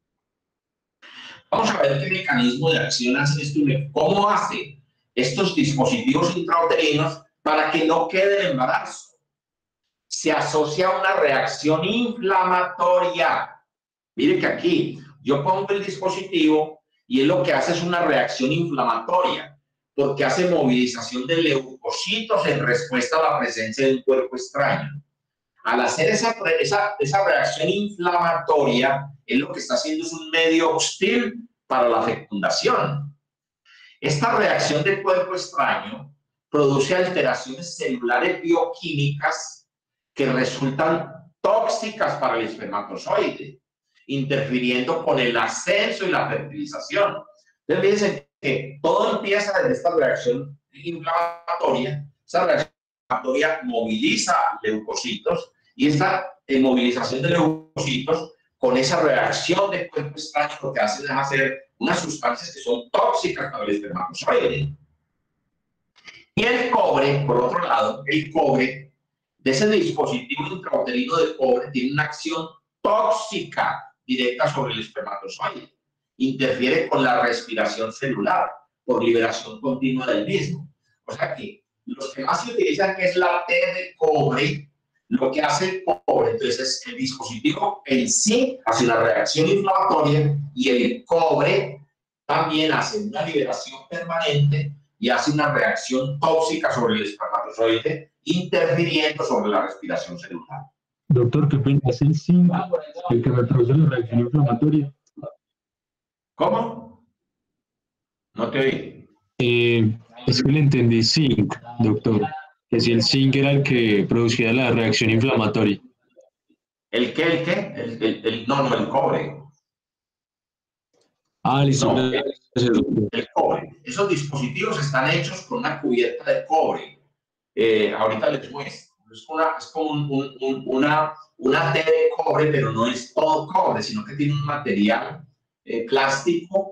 Speaker 3: Vamos a ver qué mecanismo de acción hacen esto, cómo hace estos dispositivos intrauterinos para que no quede el embarazo. Se asocia a una reacción inflamatoria. Mire que aquí yo pongo el dispositivo y él lo que hace es una reacción inflamatoria, porque hace movilización de leucocitos en respuesta a la presencia de un cuerpo extraño. Al hacer esa reacción inflamatoria, él lo que está haciendo es un medio hostil para la fecundación. Esta reacción del cuerpo extraño produce alteraciones celulares bioquímicas que resultan tóxicas para el espermatozoide, interfiriendo con el ascenso y la fertilización. Entonces, fíjense que todo empieza desde esta reacción inflamatoria. Esa reacción inflamatoria moviliza leucocitos, y esta movilización de leucocitos con esa reacción de cuerpo extraño lo que hace es hacer unas sustancias que son tóxicas para el espermatozoide. Y el cobre, por otro lado, el cobre de ese dispositivo intrauterino de cobre tiene una acción tóxica directa sobre el espermatozoide. Interfiere con la respiración celular por liberación continua del mismo. O sea que los que más se utilizan, que es la T de cobre, lo que hace el cobre, entonces el dispositivo en sí hace una reacción inflamatoria, y el cobre también hace una liberación permanente y hace una reacción tóxica sobre el espermatozoide, interfiriendo sobre la respiración celular.
Speaker 4: Doctor, ¿qué pena? ¿Es el zinc el que me produce la reacción inflamatoria?
Speaker 3: ¿Cómo? No te oí.
Speaker 4: Es que le entendí zinc, doctor. Que si el zinc era el que producía la reacción inflamatoria.
Speaker 3: ¿El qué? No, el cobre.
Speaker 4: Ah, listo.
Speaker 3: No, el cobre. Esos dispositivos están hechos con una cubierta de cobre. Ahorita les muestro. es como una T de cobre, pero no es todo cobre, sino que tiene un material plástico,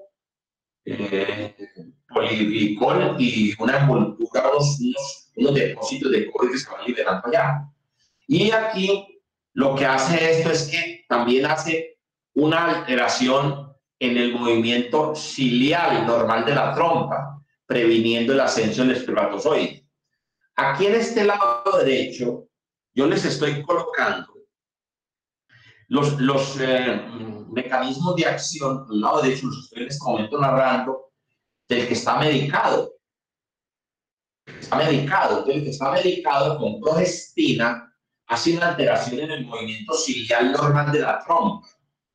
Speaker 3: poliglicol y una envoltura, unos depósitos de cobre que se van liberando allá. Y aquí lo que hace esto es que también hace una alteración en el movimiento ciliar normal de la trompa, previniendo el ascenso del espermatozoide. Aquí en este lado derecho, yo les estoy colocando los mecanismos de acción. Al lado derecho los estoy en este momento narrando del que está medicado. Entonces, el que está medicado con progestina hace una alteración en el movimiento ciliar normal de la trompa,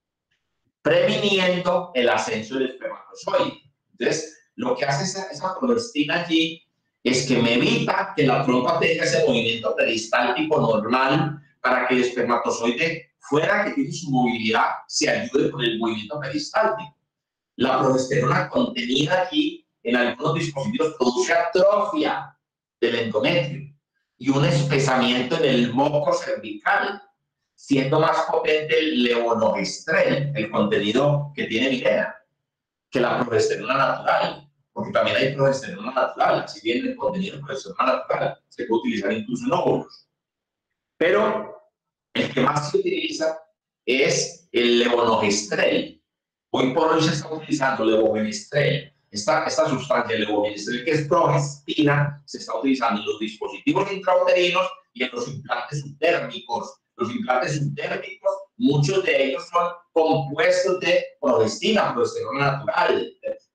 Speaker 3: previniendo el ascenso del espermatozoide. Entonces, lo que hace esa progestina allí es que me evita que la trompa tenga ese movimiento peristáltico normal para que el espermatozoide, fuera que tiene su movilidad, se ayude con el movimiento peristáltico. La progesterona contenida aquí en algunos dispositivos produce atrofia del endometrio y un espesamiento en el moco cervical, siendo más potente el levonorgestrel, el contenido que tiene Mirena, que la progesterona natural, porque también hay progesterona natural, si bien el contenido de progesterona natural se puede utilizar incluso en óvulos. Pero el que más se utiliza es el levonorgestrel. Hoy por hoy se está utilizando levonorgestrel. Esta sustancia, el levonorgestrel, que es progestina, se está utilizando en los dispositivos intrauterinos y en los implantes subdérmicos. Los implantes subdérmicos, muchos de ellos son compuestos de progestina, progesterona natural,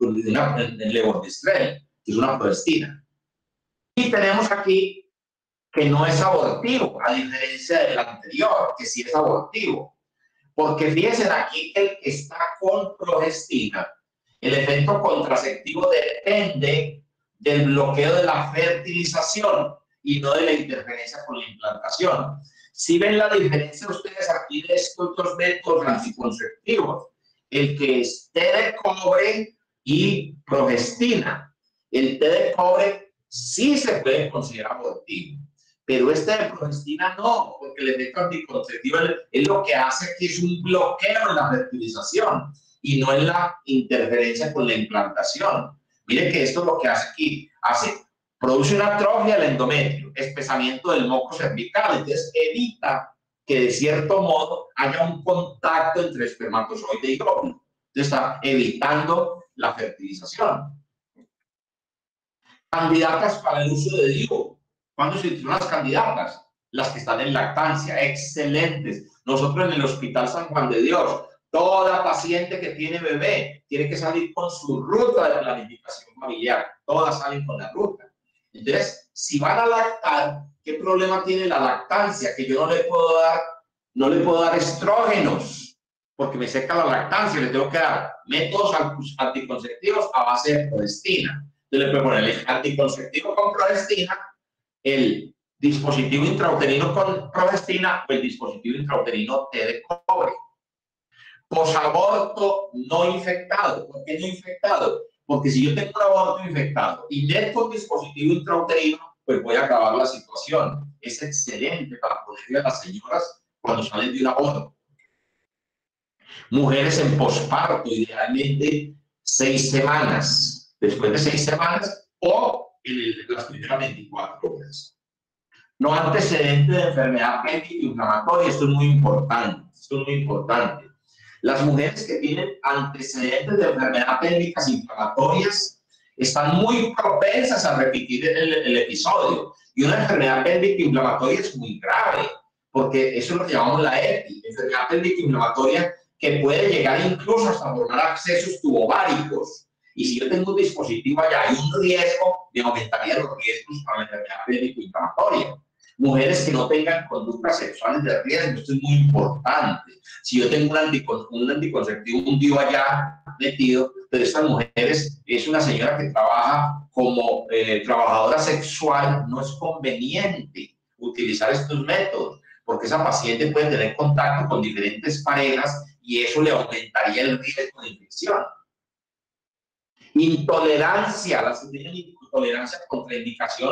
Speaker 3: en levonorgestrel, que es una progestina. Y tenemos aquí que no es abortivo, a diferencia del anterior, que sí es abortivo. Porque fíjense aquí que el que está con progestina, el efecto contraceptivo depende del bloqueo de la fertilización y no de la interferencia con la implantación. Si ven la diferencia ustedes aquí de estos dos métodos anticonceptivos, el que es té de cobre y progestina. El té de cobre sí se puede considerar abortivo, pero este de progestina no, porque el efecto anticonceptivo es lo que hace que es un bloqueo en la fertilización y no en la interferencia con la implantación. Mire que esto es lo que hace aquí, produce una atrofia del endometrio, espesamiento del moco cervical, entonces evita que de cierto modo haya un contacto entre espermatozoide y óvulo, entonces está evitando la fertilización. Candidatas para el uso de DIU. ¿Cuándo se utilizan las candidatas? Las que están en lactancia, excelentes. Nosotros en el Hospital San Juan de Dios, toda paciente que tiene bebé tiene que salir con su ruta de planificación familiar. Todas salen con la ruta. Entonces, si van a lactar, ¿qué problema tiene la lactancia? Que yo no le puedo dar estrógenos, porque me seca la lactancia. Le tengo que dar métodos anticonceptivos a base de progestina. Entonces, le puedo poner el anticonceptivo con progestina, el dispositivo intrauterino con progestina o el dispositivo intrauterino té de cobre. Posaborto no infectado. ¿Por qué no infectado? Porque si yo tengo un aborto infectado y meto un dispositivo intrauterino, pues voy a acabar la situación. Es excelente para ponerle a las señoras cuando salen de un aborto. Mujeres en posparto, idealmente 6 semanas. Después de 6 semanas o en las primeras 24 horas. No antecedente de enfermedad pélvica inflamatoria. Esto es muy importante. Esto es muy importante. Las mujeres que tienen antecedentes de enfermedad pélvicas inflamatorias están muy propensas a repetir el episodio. Y una enfermedad pélvica inflamatoria es muy grave, porque eso lo llamamos la EPI, enfermedad pélvica inflamatoria que puede llegar incluso hasta formar accesos tubováricos. Y si yo tengo un dispositivo allá, hay un riesgo, me aumentaría los riesgos para la enfermedad pélvica inflamatoria. Mujeres que no tengan conductas sexuales de riesgo, esto es muy importante. Si yo tengo un anticonceptivo, un DIU allá metido, pero estas mujeres, es una señora que trabaja como trabajadora sexual, no es conveniente utilizar estos métodos, porque esa paciente puede tener contacto con diferentes parejas y eso le aumentaría el riesgo de infección. Intolerancia, las que tienen intolerancia, contraindicación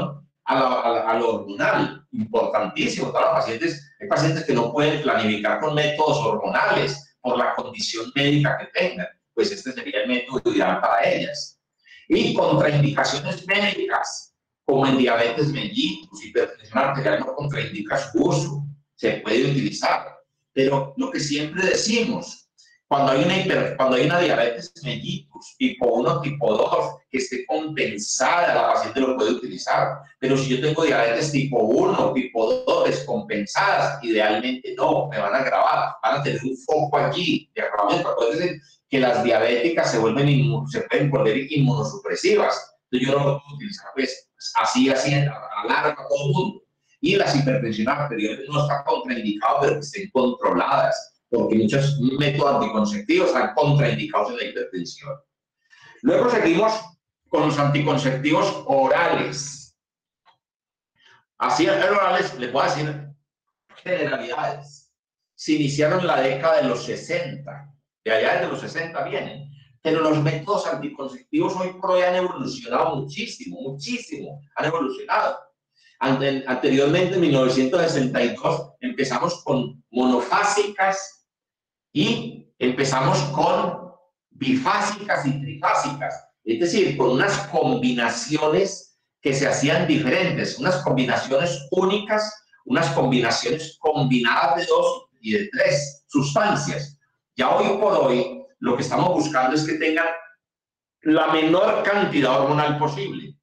Speaker 3: a lo hormonal, importantísimo. Hay pacientes que no pueden planificar con métodos hormonales por la condición médica que tengan, pues este sería el método ideal para ellas. Y contraindicaciones médicas, como en diabetes mellitus, hipertensión arterial no contraindica su uso, se puede utilizar. Pero lo que siempre decimos, cuando hay una diabetes mellitus tipo 1, tipo 2, que esté compensada, la paciente lo puede utilizar. Pero si yo tengo diabetes tipo 1, tipo 2 descompensadas, idealmente no, me van a agravar, van a tener un foco allí de agravamiento. Puede ser que las diabéticas se pueden volver inmunosupresivas. Entonces yo no lo puedo utilizar pues, así, a largo a todo el mundo. Y las hipertensiones arteriales no están contraindicadas, pero que estén controladas, porque muchos métodos anticonceptivos están contraindicados en la hipertensión. Luego seguimos con los anticonceptivos orales. Así orales, le puedo decir generalidades. Se iniciaron en la década de los 60, de allá desde los 60 vienen, pero los métodos anticonceptivos hoy por hoy han evolucionado muchísimo, han evolucionado. Anteriormente, en 1962, empezamos con monofásicas y empezamos con bifásicas y trifásicas, es decir, con unas combinaciones que se hacían diferentes, unas combinaciones únicas, unas combinaciones combinadas de 2 y de 3 sustancias. Ya hoy por hoy, lo que estamos buscando es que tengan la menor cantidad hormonal posible.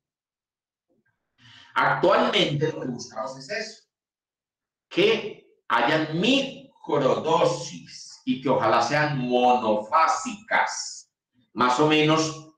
Speaker 3: Actualmente lo que buscamos es eso, que hayan microdosis y que ojalá sean monofásicas, más o menos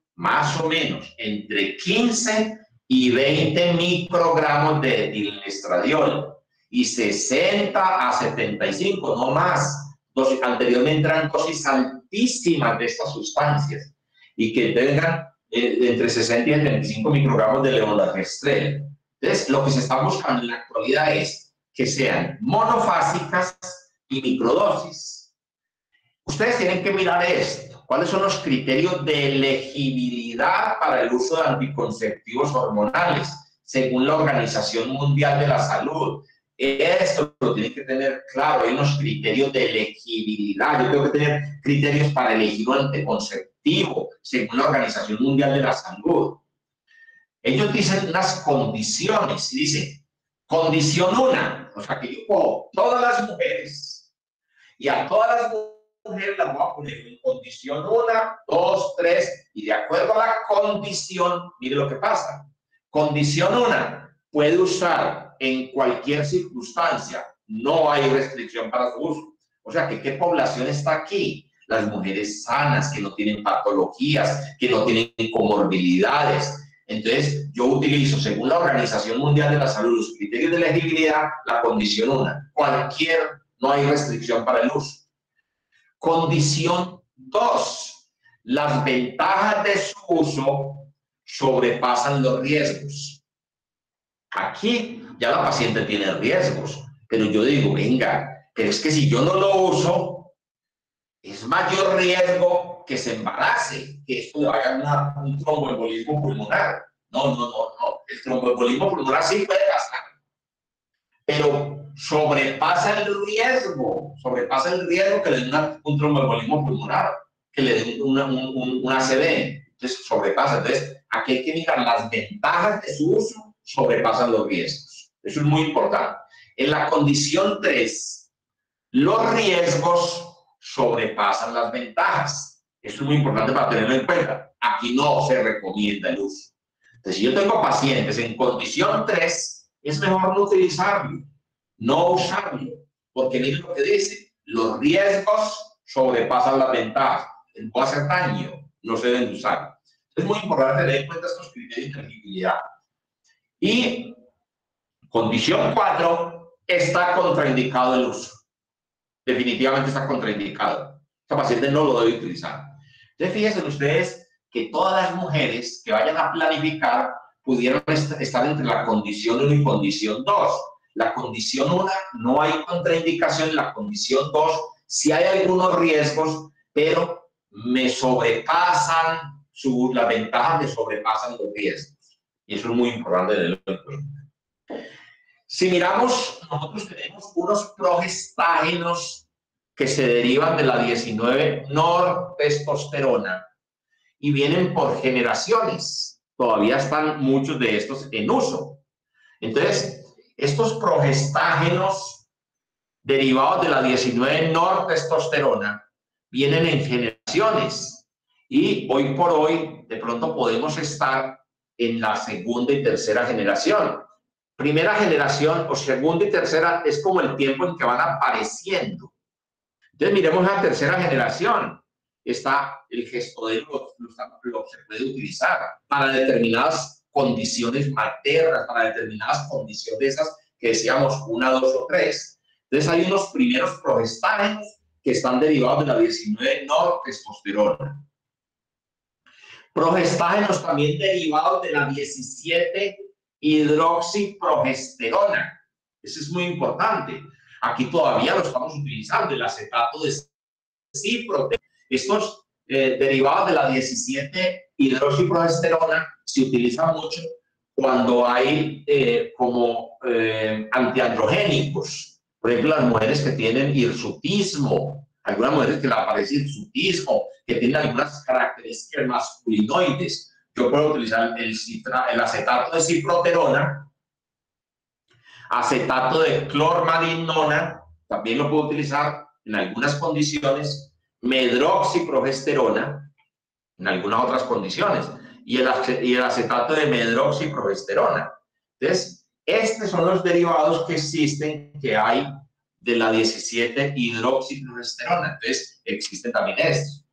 Speaker 3: entre 15 y 20 microgramos de etilnestradiol y 60 a 75, no más. Anteriormente eran dosis altísimas de estas sustancias y que tengan entre 60 y 75 microgramos de levonorgestrel. Entonces, lo que se está buscando en la actualidad es que sean monofásicas y microdosis. Ustedes tienen que mirar esto. ¿Cuáles son los criterios de elegibilidad para el uso de anticonceptivos hormonales según la Organización Mundial de la Salud? Esto lo tienen que tener claro. Hay unos criterios de elegibilidad. Yo tengo que tener criterios para elegir un anticonceptivo según la Organización Mundial de la Salud. Ellos dicen unas condiciones y dicen, condición 1, o sea que yo pongo todas las mujeres y a todas las mujeres las voy a poner en condición 1, 2, 3 y de acuerdo a la condición, mire lo que pasa. Condición 1, puede usar en cualquier circunstancia, no hay restricción para su uso. O sea que ¿qué población está aquí? Las mujeres sanas, que no tienen patologías, que no tienen comorbilidades. Entonces, yo utilizo, según la Organización Mundial de la Salud, los criterios de elegibilidad, la condición 1. No hay restricción para el uso. Condición 2. Las ventajas de su uso sobrepasan los riesgos. Aquí ya la paciente tiene riesgos, pero yo digo, venga, pero es que si yo no lo uso, es mayor riesgo que se embarace, que esto le vaya a un tromboembolismo pulmonar. No. El tromboembolismo pulmonar sí puede pasar, pero sobrepasa el riesgo que le den un tromboembolismo pulmonar, que le den una ACV. Entonces, sobrepasa. Entonces, aquí hay que mirar las ventajas de su uso, sobrepasan los riesgos. Eso es muy importante. En la condición 3, los riesgos sobrepasan las ventajas. Eso es muy importante para tenerlo en cuenta. Aquí no se recomienda el uso. Entonces, si yo tengo pacientes en condición 3, es mejor no utilizarlo, no usarlo, porque miren lo que dice, los riesgos sobrepasan las ventajas. Puede hacer daño, no se deben usar. Es muy importante tener en cuenta estos criterios de elegibilidad. Y condición 4, está contraindicado el uso. Definitivamente está contraindicado. Esta paciente no lo debe utilizar. Entonces, fíjense ustedes que todas las mujeres que vayan a planificar pudieron estar entre la condición 1 y condición 2. La condición 1 no hay contraindicación, la condición 2 sí hay algunos riesgos, pero me sobrepasan, las ventajas me sobrepasan los riesgos. Y eso es muy importante tenerlo en cuenta. Si miramos, nosotros tenemos unos progestágenos que se derivan de la 19-nortestosterona y vienen por generaciones. Todavía están muchos de estos en uso. Entonces, estos progestágenos derivados de la 19-nortestosterona vienen en generaciones y hoy por hoy de pronto podemos estar en la segunda y tercera generación. Primera generación o segunda y tercera es como el tiempo en que van apareciendo. Entonces miremos la tercera generación. Está el gestodero, se puede utilizar para determinadas condiciones maternas, para determinadas condiciones esas que decíamos 1, 2 o 3. Entonces hay unos primeros progestágenos que están derivados de la 19-nortestosterona. Progestágenos también derivados de la 17-hidroxiprogesterona. Eso es muy importante. Aquí todavía lo estamos utilizando, el acetato de ciprote. Estos derivados de la 17-hidroxiprogesterona se utilizan mucho cuando hay antiandrogénicos. Por ejemplo, las mujeres que tienen hirsutismo, algunas mujeres que le aparece hirsutismo, que tienen algunas características masculinoides. Yo puedo utilizar el acetato de ciproterona, acetato de clormadinona, también lo puedo utilizar en algunas condiciones, medroxiprogesterona, en algunas otras condiciones, y el acetato de medroxiprogesterona. Entonces, estos son los derivados que existen, que hay de la 17-hidroxiprogesterona. Entonces, existen también estos.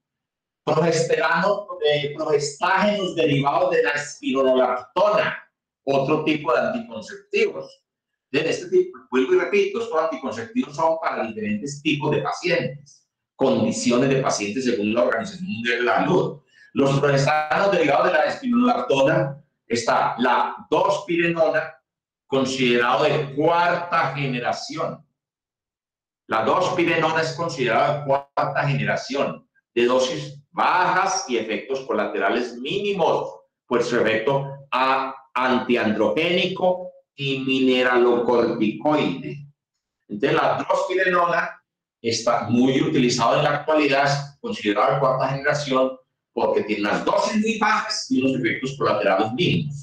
Speaker 3: Progestágenos derivados de la espironolactona, otro tipo de anticonceptivos. De este tipo, vuelvo y repito, estos anticonceptivos son para diferentes tipos de pacientes, condiciones de pacientes según la Organización Mundial de la Salud. Los progestágenos derivados de la espironolactona está la 2-pirenona, considerado de 4ª generación. La 2-pirenona es considerada de 4ª generación, de dosis bajas y efectos colaterales mínimos, por su efecto antiandrogénico y mineralocorticoide. Entonces, la 2-pirenona está muy utilizada en la actualidad, considerada de 4ª generación, porque tiene las dosis muy bajas y unos efectos colaterales mínimos.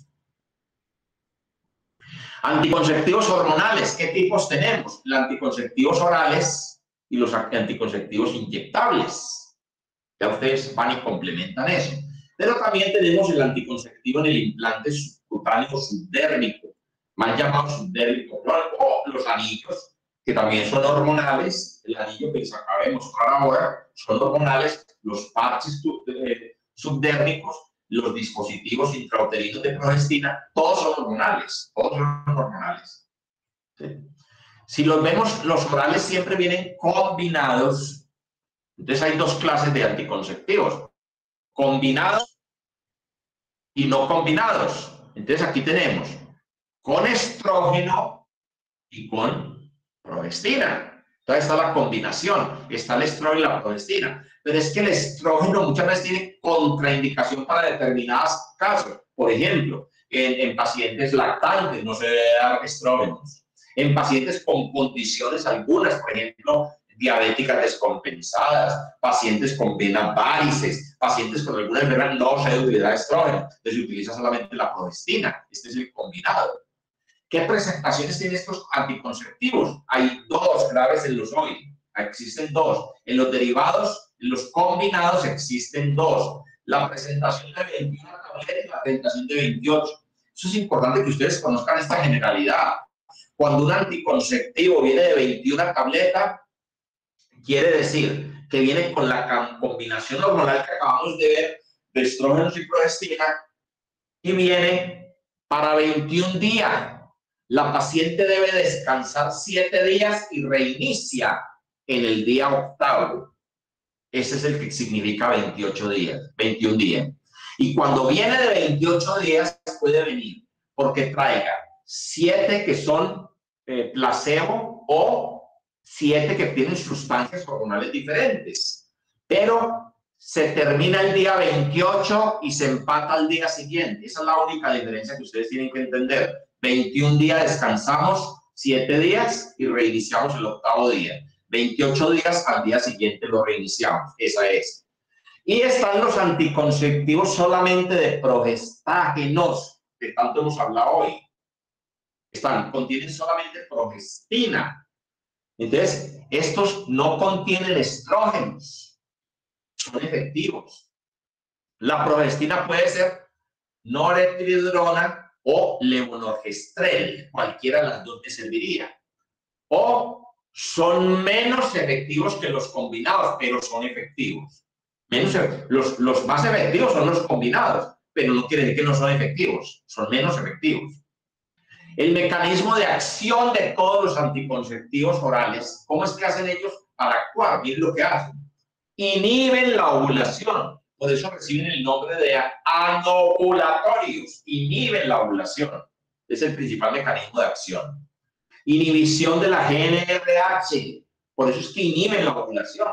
Speaker 3: Anticonceptivos hormonales, ¿qué tipos tenemos? Los anticonceptivos orales y los anticonceptivos inyectables. Ya ustedes van y complementan eso. Pero también tenemos el anticonceptivo en el implante subcutáneo subdérmico, mal llamado subdérmico, o los anillos, que también son hormonales. El anillo que les acabé de mostrar ahora son hormonales, los parches subdérmicos, los dispositivos intrauterinos de progestina, todos son hormonales, ¿sí? Si los vemos, los orales siempre vienen combinados. Entonces hay dos clases de anticonceptivos, combinados y no combinados. Entonces aquí tenemos con estrógeno y con progestina. Entonces está la combinación, está el estrógeno y la progestina. Pero es que el estrógeno muchas veces tiene contraindicación para determinados casos. Por ejemplo, en pacientes lactantes no se debe dar estrógenos. En pacientes con condiciones algunas, por ejemplo, diabéticas descompensadas, pacientes con venas varices, pacientes con alguna enfermedad, no se debe dar estrógeno. Entonces se utiliza solamente la progestina. Este es el combinado. ¿Qué presentaciones tienen estos anticonceptivos? Hay dos graves en los hoy. Existen dos. En los derivados, en los combinados, existen dos. La presentación de 21 tabletas y la presentación de 28. Eso es importante que ustedes conozcan esta generalidad. Cuando un anticonceptivo viene de 21 tabletas, quiere decir que viene con la combinación hormonal que acabamos de ver de estrógenos y progestina y viene para 21 días. La paciente debe descansar 7 días y reinicia en el día 8º. Ese es el que significa 21 días. Y cuando viene de 28 días puede venir porque traiga 7 que son placebo o 7 que tienen sustancias hormonales diferentes. Pero se termina el día 28 y se empata al día siguiente. Esa es la única diferencia que ustedes tienen que entender. 21 días descansamos, 7 días y reiniciamos el 8º día. 28 días, al día siguiente lo reiniciamos. Esa es. Y están los anticonceptivos solamente de progestágenos, que tanto hemos hablado hoy. Contienen solamente progestina. Entonces, estos no contienen estrógenos, son efectivos. La progestina puede ser norepinefrina o levonorgestrel, cualquiera de las dos me serviría. O son menos efectivos que los combinados, pero son efectivos. Los más efectivos son los combinados, pero no quiere decir que no son efectivos, son menos efectivos. El mecanismo de acción de todos los anticonceptivos orales, ¿cómo es que hacen ellos para actuar? Miren lo que hacen. Inhiben la ovulación, por eso reciben el nombre de anovulatorios. Inhiben la ovulación, es el principal mecanismo de acción. Inhibición de la GnRH, por eso es que inhiben la ovulación.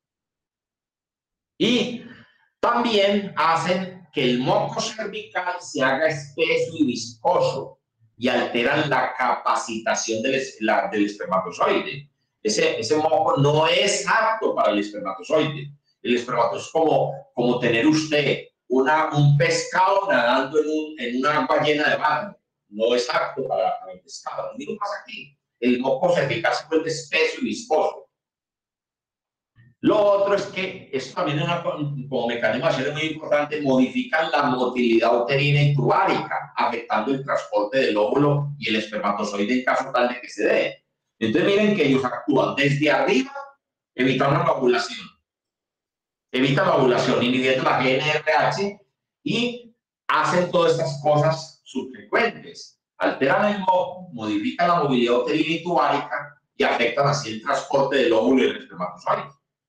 Speaker 3: Y también hacen que el moco cervical se haga espeso y viscoso y alteran la capacitación del espermatozoide. Ese moco no es apto para el espermatozoide. El espermatozoide es como tener usted un pescado nadando en una agua llena de barro. No es apto para el pescado. Lo mismo pasa aquí. El moco cervical se vuelve espeso y viscoso. Lo otro es que esto también es como mecanismo de acción muy importante, modifican la motilidad uterina y tubárica, afectando el transporte del óvulo y el espermatozoide en caso tal de que se dé. Entonces miren que ellos actúan desde arriba, evitando la ovulación. Evitan la ovulación, inhibiendo la GnRH y hacen todas estas cosas subsecuentes. Alteran el moco, modifican la movilidad uterina y tubárica y afectan así el transporte del óvulo y el espermatozoide.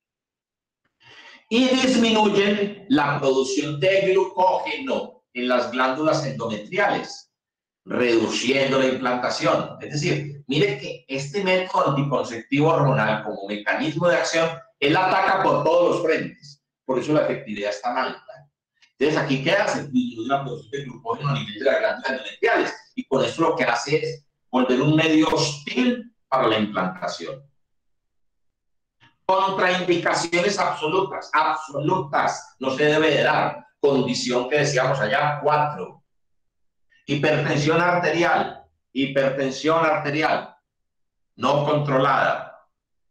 Speaker 3: Y disminuyen la producción de glucógeno en las glándulas endometriales, reduciendo la implantación. Es decir, mire que este método anticonceptivo hormonal como mecanismo de acción, él ataca por todos los frentes, por eso la efectividad es tan alta. Entonces, aquí ¿qué hace? Disminuye la producción de glucógeno a nivel de las glándulas endometriales, y con esto lo que hace es volver un medio hostil para la implantación. Contraindicaciones absolutas, no se debe de dar. Condición que decíamos allá, 4. Hipertensión arterial no controlada.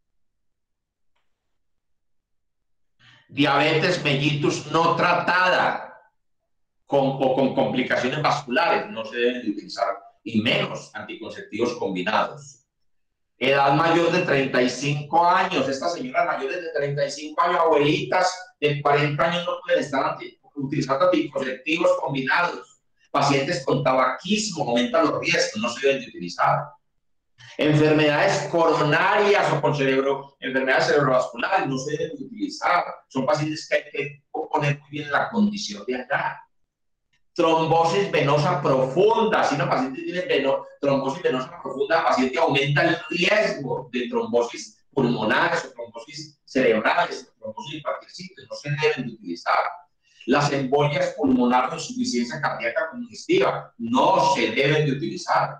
Speaker 3: Diabetes mellitus no tratada o con complicaciones vasculares, no se deben de utilizar, y menos anticonceptivos combinados. Edad mayor de 35 años, estas señoras mayores de 35 años, abuelitas de 40 años no pueden estar utilizando anticonceptivos combinados. Pacientes con tabaquismo aumentan los riesgos, no se deben de utilizar. Enfermedades coronarias o con enfermedades cerebrovasculares no se deben de utilizar. Son pacientes que hay que poner muy bien la condición de edad. Trombosis venosa profunda. Si una paciente tiene trombosis venosa profunda, la paciente aumenta el riesgo de trombosis pulmonares o trombosis cerebrales o trombosis infarcticitis. No se deben de utilizar. Las embolias pulmonares o insuficiencia cardíaca congestiva no se deben de utilizar.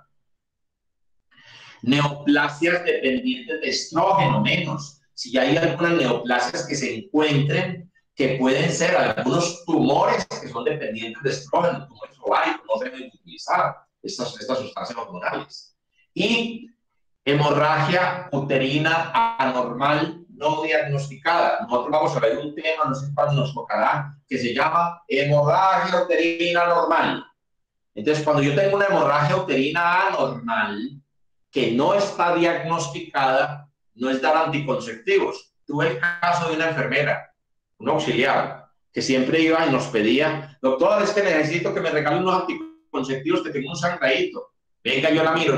Speaker 3: Neoplasias dependientes de estrógeno, menos. Si hay algunas neoplasias que se encuentren, que pueden ser algunos tumores que son dependientes de estrógeno, tumores ováricos, no se deben utilizar estas sustancias hormonales. Y hemorragia uterina anormal no diagnosticada. Nosotros vamos a ver un tema, no sé cuándo nos tocará, que se llama hemorragia uterina anormal. Entonces, cuando yo tengo una hemorragia uterina anormal que no está diagnosticada, no es dar anticonceptivos. Tuve el caso de una enfermera, un auxiliar, que siempre iba y nos pedía, doctor, es que necesito que me regale unos anticonceptivos que tengo un sangradito. Venga, yo la miro.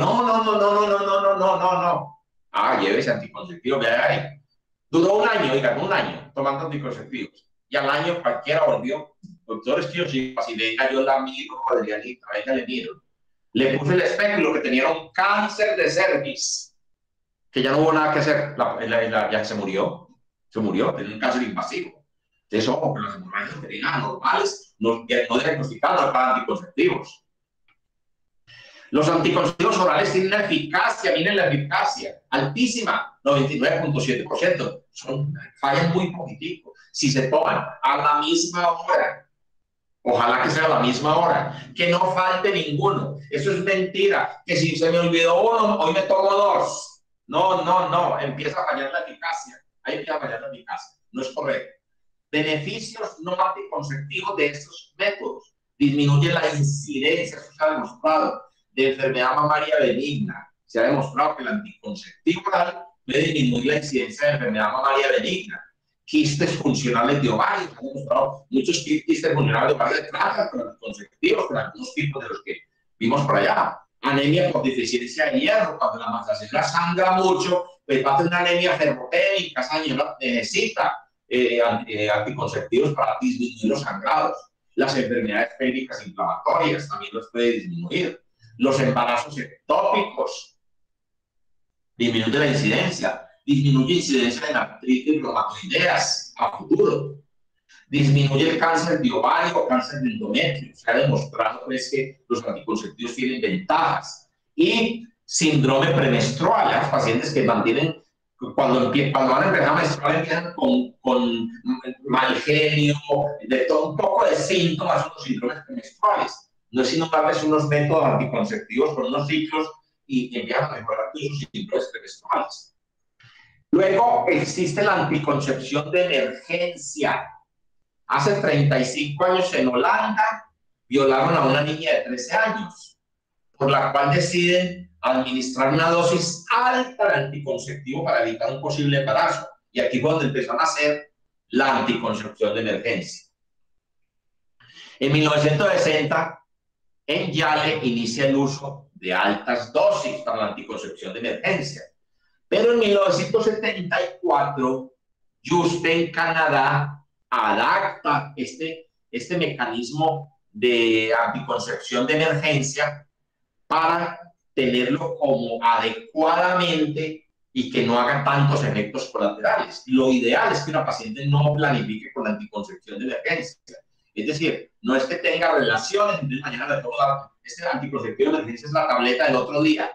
Speaker 3: No. Ah, llévese anticonceptivos, vea ahí. Duró un año, oigan, un año tomando anticonceptivos. Y al año cualquiera volvió. Doctor, es que yo sí, así, venga, yo la miro, Adrianita, venga, le miro. Le puse el espéculo que tenía un cáncer de cervix, que ya no hubo nada que hacer, ya se murió, tenía un cáncer invasivo. Entonces, ojo, que las hemorragias uterinas anormales no diagnosticadas no para anticonceptivos. Los anticonceptivos orales tienen una eficacia, miren la eficacia, altísima, 99.7%. Fallan muy poquitico. Si se toman a la misma hora, ojalá que sea a la misma hora, que no falte ninguno. Eso es mentira, que si se me olvidó uno, hoy me tomo dos. No, empieza a fallar la eficacia. Ahí empieza a fallar la eficacia. No es correcto. Beneficios no anticonceptivos de estos métodos. Disminuye la incidencia, eso se ha demostrado, de enfermedad mamaria benigna. Se ha demostrado que el anticonceptivo oral puede disminuir la incidencia de enfermedad mamaria benigna. Quistes funcionales de ovario. Se han demostrado muchos quistes funcionales de ovario de tratan con anticonceptivos, con algunos tipos de los que vimos por allá. Anemia por deficiencia de hierro. Cuando la magdalena sangra mucho, pues va a tener una anemia ferrotémica. Esa señora necesita anticonceptivos para disminuir los sangrados. Las enfermedades pélvicas inflamatorias también los puede disminuir. Los embarazos ectópicos disminuye la incidencia. Disminuye incidencia de artritis reumatoideas a futuro. Disminuye el cáncer de ovario o cáncer de endometrio. Se ha demostrado pues, que los anticonceptivos tienen ventajas. Y síndrome premenstrual. Los pacientes que mantienen, cuando van a empezar a menstruar, empiezan con mal genio, de todo un poco de síntomas, los síndromes premenstruales. No es sino darles unos métodos anticonceptivos con unos ciclos y empiezan a mejorar sus síndromes premenstruales. Luego existe la anticoncepción de emergencia. Hace 35 años en Holanda violaron a una niña de 13 años, por la cual deciden administrar una dosis alta de anticonceptivo para evitar un posible embarazo. Y aquí fue donde empezaron a hacer la anticoncepción de emergencia. En 1960, en Yale inicia el uso de altas dosis para la anticoncepción de emergencia. Pero en 1974, Houston, Canadá, adapta este mecanismo de anticoncepción de emergencia para tenerlo como adecuadamente y que no haga tantos efectos colaterales. Lo ideal es que una paciente no planifique con anticoncepción de emergencia. Es decir, no es que tenga relaciones, entonces mañana le puedo dar este anticonceptivo de emergencia, es la tableta del otro día.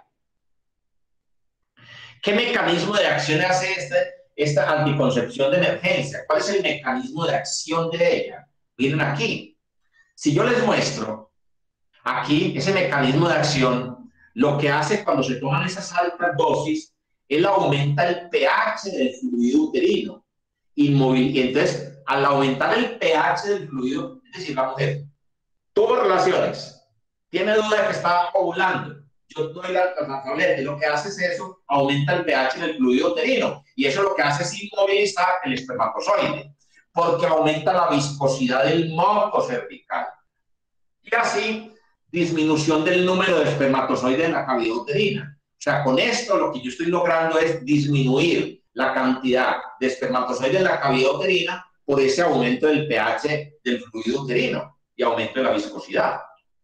Speaker 3: ¿Qué mecanismo de acción hace esta anticoncepción de emergencia? ¿Cuál es el mecanismo de acción de ella? Miren aquí. Si yo les muestro aquí ese mecanismo de acción, lo que hace cuando se toman esas altas dosis, él aumenta el pH del fluido uterino. Y entonces, al aumentar el pH del fluido, es decir, la mujer tuvo relaciones, tiene duda de que está ovulando, yo doy la tableta y lo que hace es eso, aumenta el pH del fluido uterino. Y eso lo que hace es inmovilizar el espermatozoide, porque aumenta la viscosidad del moco cervical. Y así, disminución del número de espermatozoides en la cavidad uterina. O sea, con esto lo que yo estoy logrando es disminuir la cantidad de espermatozoides en la cavidad uterina por ese aumento del pH del fluido uterino y aumento de la viscosidad.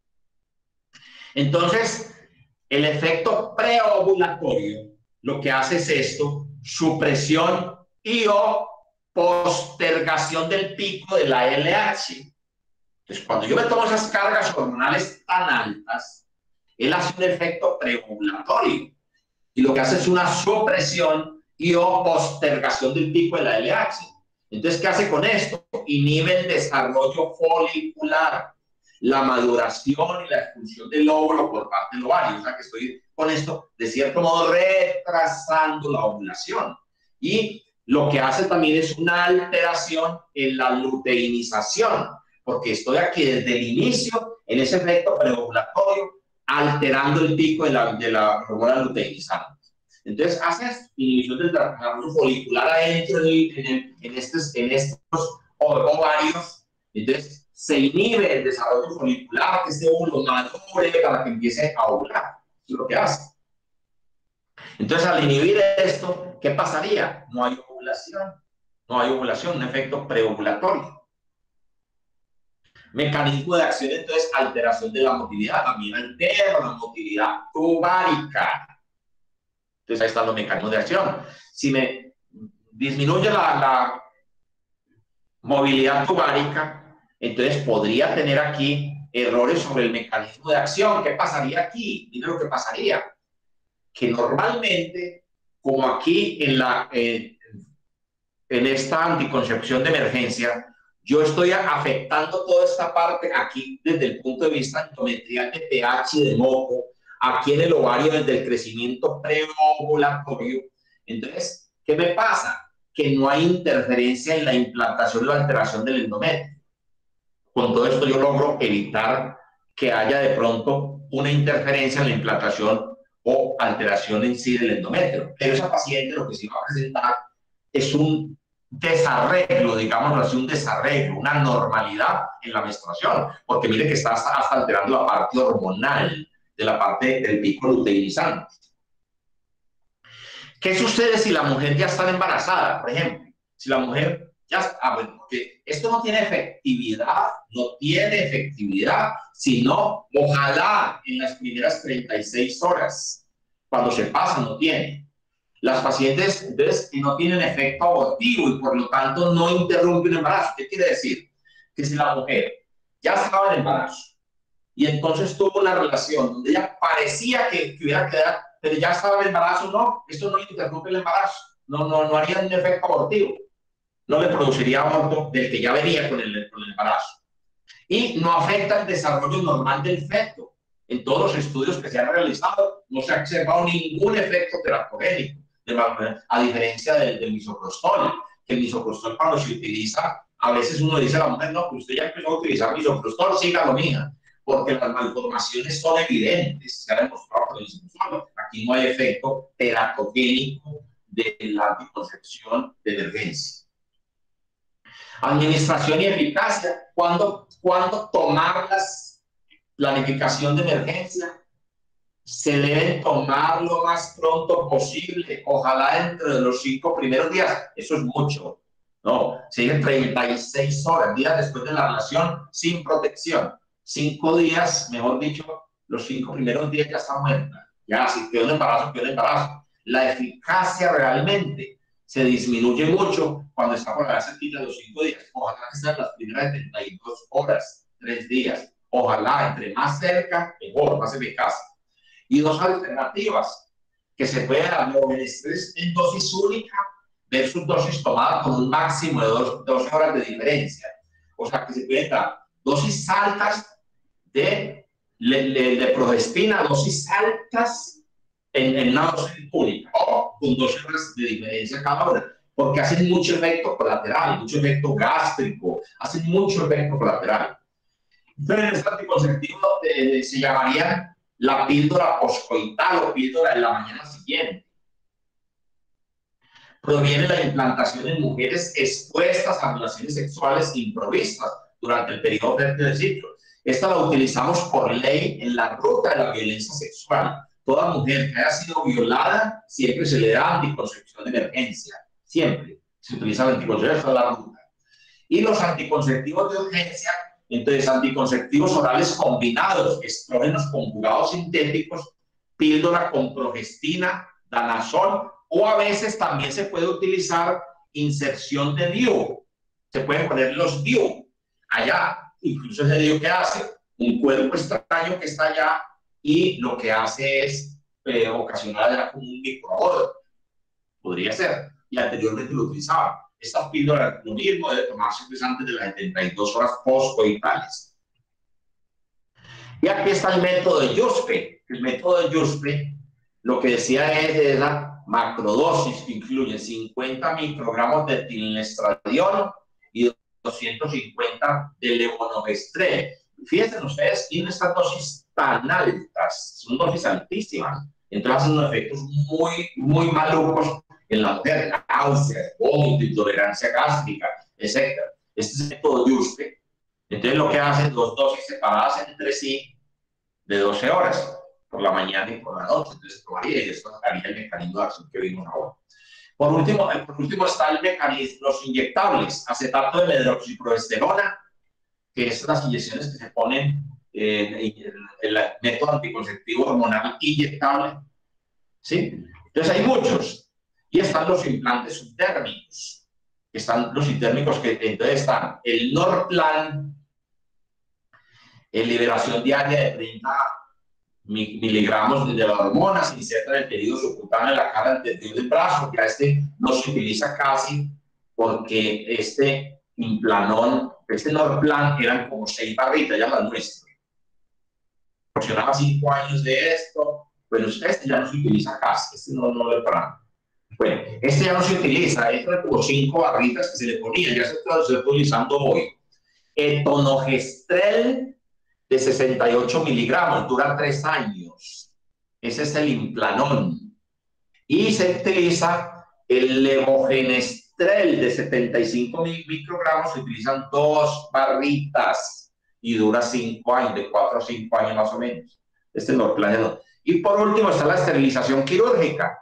Speaker 3: Entonces, el efecto preovulatorio lo que hace es esto: supresión y o postergación del pico de la LH. Entonces, cuando yo me tomo esas cargas hormonales tan altas, él hace un efecto preovulatorio y lo que hace es una supresión y o postergación del pico de la LH. Entonces, ¿qué hace con esto? Inhibe el desarrollo folicular, la maduración y la expulsión del óvulo por parte del ovario. O sea, que estoy con esto, de cierto modo, retrasando la ovulación. Y lo que hace también es una alteración en la luteinización, porque estoy aquí desde el inicio, en ese efecto preovulatorio, alterando el pico de la hormona luteinizante. Entonces, haces inhibición del desarrollo folicular adentro en estos ovarios. Entonces, se inhibe el desarrollo folicular, que este óvulo madure para que empiece a ovular. Eso es lo que hace. Entonces, al inhibir esto, ¿qué pasaría? No hay ovulación. No hay ovulación, un efecto preovulatorio. Mecanismo de acción, entonces, alteración de la motilidad. También altera la motilidad ovárica. Entonces, ahí están los mecanismos de acción. Si me disminuye la movilidad ovárica, entonces podría tener aquí errores sobre el mecanismo de acción. ¿Qué pasaría aquí? Mire lo que pasaría. Que normalmente, como aquí en esta anticoncepción de emergencia, yo estoy afectando toda esta parte aquí desde el punto de vista endometrial de pH y de moco, aquí en el ovario desde el crecimiento preovulatorio. Entonces, ¿qué me pasa? Que no hay interferencia en la implantación o la alteración del endometrio. Con todo esto yo logro evitar que haya de pronto una interferencia en la implantación o alteración en sí del endometrio. Pero esa paciente lo que sí va a presentar es un desarreglo, digámoslo así, un desarreglo, una normalidad en la menstruación, porque mire que está hasta alterando la parte hormonal de la parte del pico luteinizante. ¿Qué sucede si la mujer ya está embarazada? Por ejemplo, si la mujer ya... bueno, porque esto no tiene efectividad, sino ojalá en las primeras 36 horas. Cuando se pasa no tiene. Las pacientes, entonces, que no tienen efecto abortivo y por lo tanto no interrumpen el embarazo. ¿Qué quiere decir? Que si la mujer ya estaba en embarazo y entonces tuvo una relación donde ella parecía que hubiera quedado, pero ya estaba en embarazo, no, esto no le interrumpe el embarazo, no haría un efecto abortivo, no le produciría aborto del que ya venía con el embarazo. Y no afecta el desarrollo normal del feto. En todos los estudios que se han realizado no se ha observado ningún efecto teratogénico, a diferencia del misoprostol, que el misoprostol cuando se utiliza, a veces uno dice a la mujer, no, pues usted ya empezó a utilizar misoprostol, sígalo, mija, porque las malformaciones son evidentes, se ha demostrado por el misoprostol. Aquí no hay efecto teratogénico de la anticoncepción de emergencia. Administración y eficacia. ¿Cuándo tomar las planificación de emergencia? Se deben tomar lo más pronto posible, ojalá dentro de los 5 primeros días. Eso es mucho, ¿no? Siguen 36 horas, días después de la relación, sin protección. 5 días, mejor dicho, los 5 primeros días ya está muerta. Ya, si quedó en embarazo, quedó en embarazo. La eficacia realmente se disminuye mucho cuando está por la cerquita de los 5 días. Ojalá que sean las primeras 72 horas, 3 días. Ojalá, entre más cerca, mejor, más eficaz. Y 2 alternativas que se pueden dar: Novomenestrés en dosis única versus dosis tomada con un máximo de 12 horas de diferencia. O sea, que se pueden dar dosis altas de progestina, dosis altas en una dosis única o con 12 horas de diferencia cada hora, porque hacen mucho efecto colateral, mucho efecto gástrico, hacen mucho efecto colateral. Entonces, este anticonceptivo se llamaría la píldora poscoital o píldora de la mañana siguiente. Proviene la implantación en mujeres expuestas a relaciones sexuales improvistas durante el periodo fértil del ciclo. Esta la utilizamos por ley en la ruta de la violencia sexual. Toda mujer que haya sido violada siempre se le da anticoncepción de emergencia. Siempre se utiliza la anticoncepción de la ruta. Y los anticonceptivos de urgencia, entonces anticonceptivos orales combinados, estrógenos conjugados sintéticos, píldora con progestina, danazol, o a veces también se puede utilizar inserción de DIU. Se pueden poner los DIU allá, incluso ese DIU que hace un cuerpo extraño que está allá y lo que hace es ocasionar allá como un microodor. Podría ser, y anteriormente lo utilizaban. Estas píldoras, lo mismo, debe tomarse antes de las 72 horas postcoitales. Y aquí está el método de Yuspe. El método de Yuspe lo que decía es la macrodosis, que incluye 50 microgramos de tilnestradiol y 250 de levonorgestrel. Fíjense ustedes, tienen estas dosis tan altas, son dosis altísimas, entonces hacen unos efectos muy malucos en la mujer, náusea, vómito, intolerancia gástrica, etc. Este es el método Yuspe. Entonces lo que hacen, 2 dosis separadas entre sí de 12 horas, por la mañana y por la noche. Entonces probaría y esto haría el mecanismo de acción que vimos ahora. Por último está el mecanismo, los inyectables, acetato de medroxiprogesterona, que es las inyecciones que se ponen en el método anticonceptivo hormonal inyectable. ¿Sí? Entonces hay muchos. Y están los implantes subdérmicos. Están los subdérmicos que entonces están el Norplan, liberación diaria de 30 miligramos de la hormona, se inserta en el tejido subcutáneo de la cara anterior del brazo, que a este no se utiliza casi porque este implanón, este Norplan eran como 6 barritas, ya las nuestras. Proporcionaba 5 años de esto, bueno, este ya no se utiliza casi, este no lo plan. Bueno, este ya no se utiliza, este era como 5 barritas que se le ponían, ya se está utilizando hoy. Etonogestrel de 68 miligramos, dura 3 años. Ese es el implanón. Y se utiliza el levogenestrel de 75 microgramos, se utilizan 2 barritas y dura 5 años, de 4 a 5 años más o menos. Este es el Norplan. Y por último está la esterilización quirúrgica,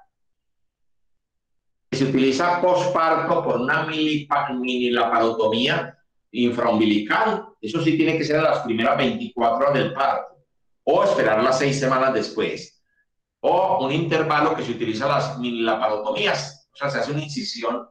Speaker 3: que se utiliza posparto por una mini laparotomía infraumbilical. Eso sí tiene que ser a las primeras 24 horas del parto, o esperar las 6 semanas después, o un intervalo que se utiliza las mini laparotomías, o sea, se hace una incisión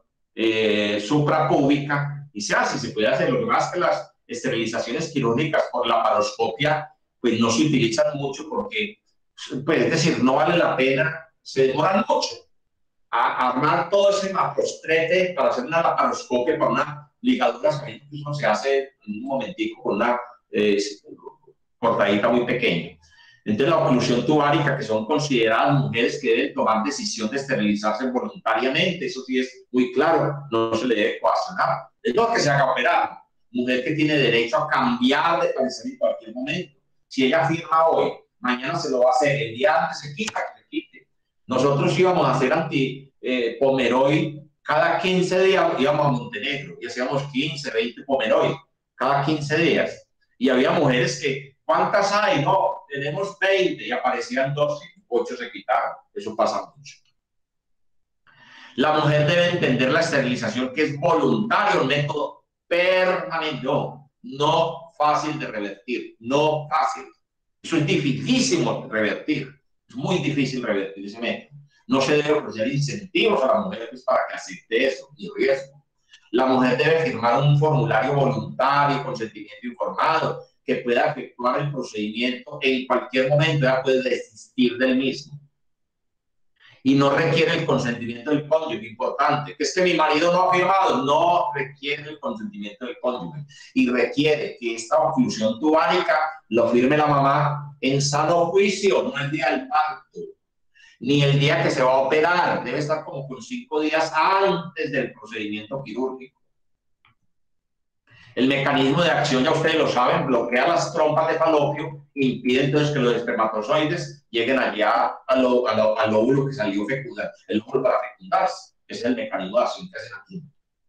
Speaker 3: suprapúbica y se hace, se puede hacer. Lo que pasa es que las esterilizaciones quirúrgicas por laparoscopia pues no se utilizan mucho porque, pues, es decir, no vale la pena, se demoran mucho a armar todo ese macrostrete para hacer una laparoscopia para una ligadura, eso se hace en un momentico con una cortadita muy pequeña. Entonces la oclusión tubárica, que son consideradas mujeres que deben tomar decisión de esterilizarse voluntariamente, eso sí es muy claro, no se le debe coaccionar. Es lo que se haga operar. Mujer que tiene derecho a cambiar de parecer en cualquier momento. Si ella firma hoy, mañana se lo va a hacer, el día antes se quita, que se quite. Nosotros íbamos a hacer anti-Pomeroy cada 15 días, íbamos a Montenegro y hacíamos 15, 20 Pomeroy cada 15 días. Y había mujeres que, ¿cuántas hay? No, tenemos 20 y aparecían 12, 8 se quitaron. Eso pasa mucho. La mujer debe entender la esterilización, que es voluntario, un método permanente, no fácil de revertir, no fácil. Eso es dificilísimo de revertir, es muy difícil revertir ese método. No se debe ofrecer incentivos a la mujer pues, para que acepte eso, ni riesgo. La mujer debe firmar un formulario voluntario, consentimiento informado, que pueda efectuar el procedimiento en cualquier momento, ya puede desistir del mismo. Y no requiere el consentimiento del cónyuge, importante, que es que mi marido no ha firmado, no requiere el consentimiento del cónyuge, y requiere que esta oclusión tubárica lo firme la mamá en sano juicio, no el día del parto, ni el día que se va a operar, debe estar como con 5 días antes del procedimiento quirúrgico. El mecanismo de acción, ya ustedes lo saben, bloquea las trompas de falopio e impide entonces que los espermatozoides lleguen allá al óvulo que salió fecundar, el óvulo para fecundarse. Ese es el mecanismo de acción que hacen aquí.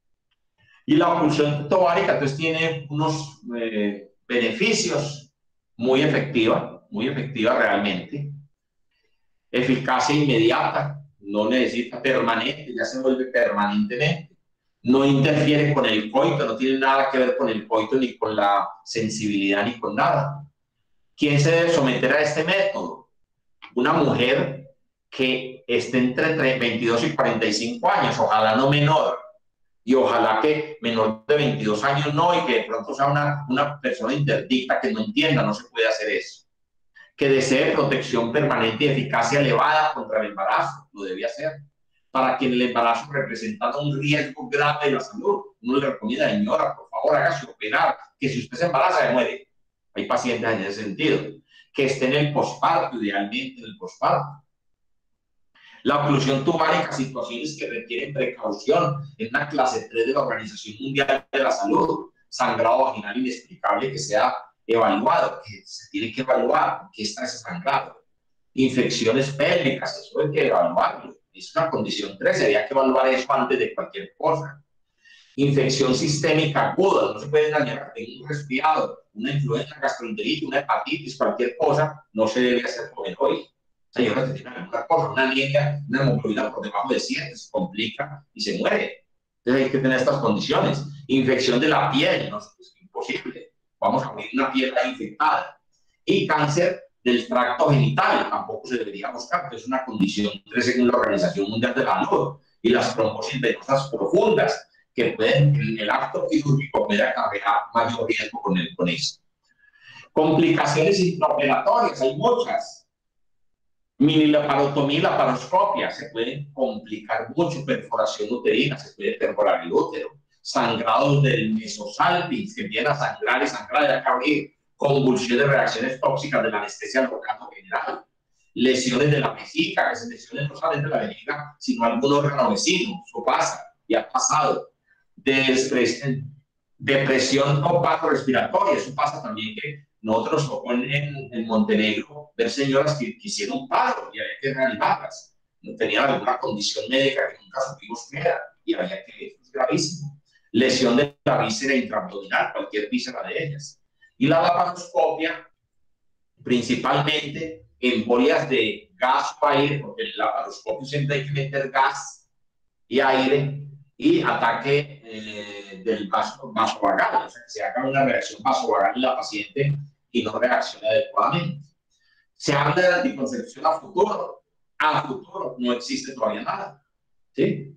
Speaker 3: Y la oclusión tubárica entonces tiene unos beneficios muy efectiva realmente. Eficacia inmediata, no necesita permanente, ya se vuelve permanentemente. No interfiere con el coito, no tiene nada que ver con el coito, ni con la sensibilidad, ni con nada. ¿Quién se debe someter a este método? Una mujer que esté entre 22 y 45 años, ojalá no menor, y ojalá que menor de 22 años no, y que de pronto sea una persona interdicta que no entienda, no se puede hacer eso. Que desee protección permanente y eficacia elevada contra el embarazo, lo debe hacer. Para quien el embarazo representa un riesgo grave de la salud, uno le recomienda, señora, por favor, hágase operar, que si usted se embaraza, se muere. Hay pacientes en ese sentido. Que esté en el posparto, idealmente en el posparto. La oclusión tubárica, situaciones que requieren precaución, en una clase 3 de la Organización Mundial de la Salud, sangrado vaginal inexplicable que sea evaluado, que se tiene que evaluar, que está ese sangrado. Infecciones pélvicas, eso hay que evaluarlo. Es una condición 3, había que evaluar eso antes de cualquier cosa. Infección sistémica aguda, no se puede dañar, tengo un resfriado, una influenza, gastroenteritis, una hepatitis, cualquier cosa, no se debe hacer comer hoy. Señora, se tiene alguna cosa, una anemia, una hemoglobina por debajo de 7, se complica y se muere. Entonces hay que tener estas condiciones. Infección de la piel, no es imposible. Vamos a abrir una piel infectada. Y cáncer del tracto genital, tampoco se debería buscar, es una condición 3 según la Organización Mundial de la Salud. Y las trombosis venosas profundas, que pueden, en el acto quirúrgico, puede acarrear mayor riesgo con eso. Complicaciones intraoperatorias, hay muchas. Mini-laparotomía y laparoscopia, se pueden complicar mucho, perforación uterina, se puede perforar el útero, sangrados del mesosalpinx, que empiezan a sangrar y sangrar de acá abrir, convulsiones, reacciones tóxicas de la anestesia local o general, lesiones de la vejiga, que se lesiones no solamente de la vejiga, sino algún órgano vecino, eso pasa y ha pasado. Depresión o paro respiratoria, eso pasa también, que nosotros nos tocó en Montenegro ver señoras que hicieron un paro y había que reanimarlas, no tenían alguna condición médica que nunca supimos qué era y había que, es gravísimo. Lesión de la víscera intraabdominal, cualquier víscera de ellas. Y la laparoscopia, principalmente embolias de gas o aire, porque en el laparoscopio siempre hay que meter gas y aire, y ataque del vaso vagal, o sea, que se haga una reacción vasovagal en la paciente y no reaccione adecuadamente. Se habla de anticoncepción a futuro no existe todavía nada, ¿sí?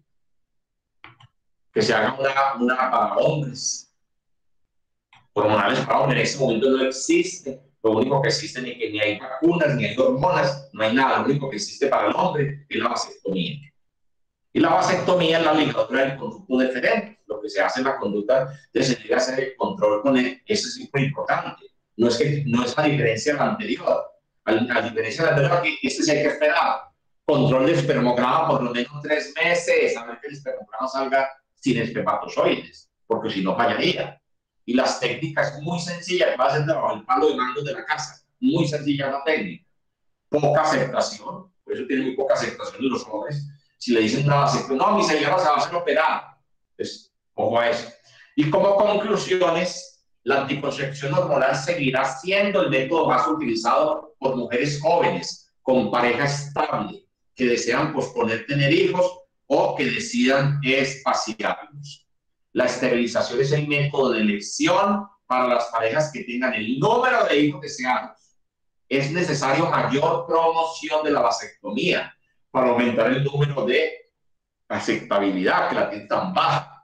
Speaker 3: Que se haga una para hombres, hormonales para hombres, en ese momento no existe. Lo único que existe ni que ni hay vacunas, ni hay hormonas, no hay nada. Lo único que existe para el hombre es la vasectomía. Y la vasectomía es la ligadura del conducto deferente. Lo que se hace en la conducta de se llega a hacer el control con él. Eso es muy importante. No es a diferencia de la anterior. A diferencia de la anterior, aquí sí hay que esperar. Control de espermograma por lo menos 3 meses, a ver que el espermograma salga sin espermatozoides, porque si no fallaría. Y las técnicas muy sencillas, va a ser debajo del palo de mando de la casa. Muy sencilla la técnica. Poca aceptación, por eso tiene muy poca aceptación de los hombres. Si le dicen una vasectomía, no, mi señora se va a hacer operar. Pues, ojo a eso. Y como conclusiones, la anticoncepción hormonal seguirá siendo el método más utilizado por mujeres jóvenes con pareja estable que desean posponer tener hijos o que decidan espaciarlos. La esterilización es el método de elección para las parejas que tengan el número de hijos deseados. Es necesario mayor promoción de la vasectomía para aumentar el número de aceptabilidad, que la tiene tan baja.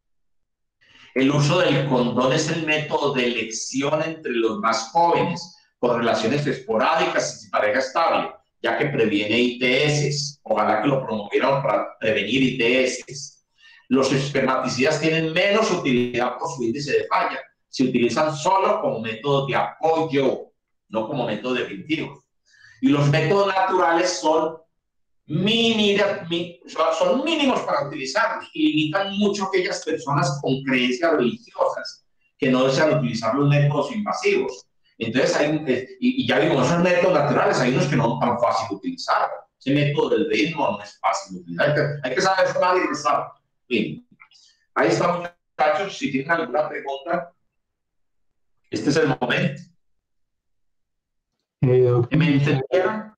Speaker 3: El uso del condón es el método de elección entre los más jóvenes por relaciones esporádicas y pareja estable, ya que previene ITS. Ojalá que lo promovieran para prevenir ITS. Los espermaticidas tienen menos utilidad por su índice de falla. Se utilizan solo como método de apoyo, no como método definitivo. Y los métodos naturales son mínimos para utilizarlos y limitan mucho a aquellas personas con creencias religiosas que no desean utilizar los métodos invasivos. Entonces, y ya vimos, esos métodos naturales, hay unos que no son tan fáciles de utilizar. Ese método del ritmo no es fácil de utilizar. Hay que saber sumar y restar. Bien. Ahí está, muchachos. Si tienen alguna pregunta, este es el momento. ¿Me entendieron?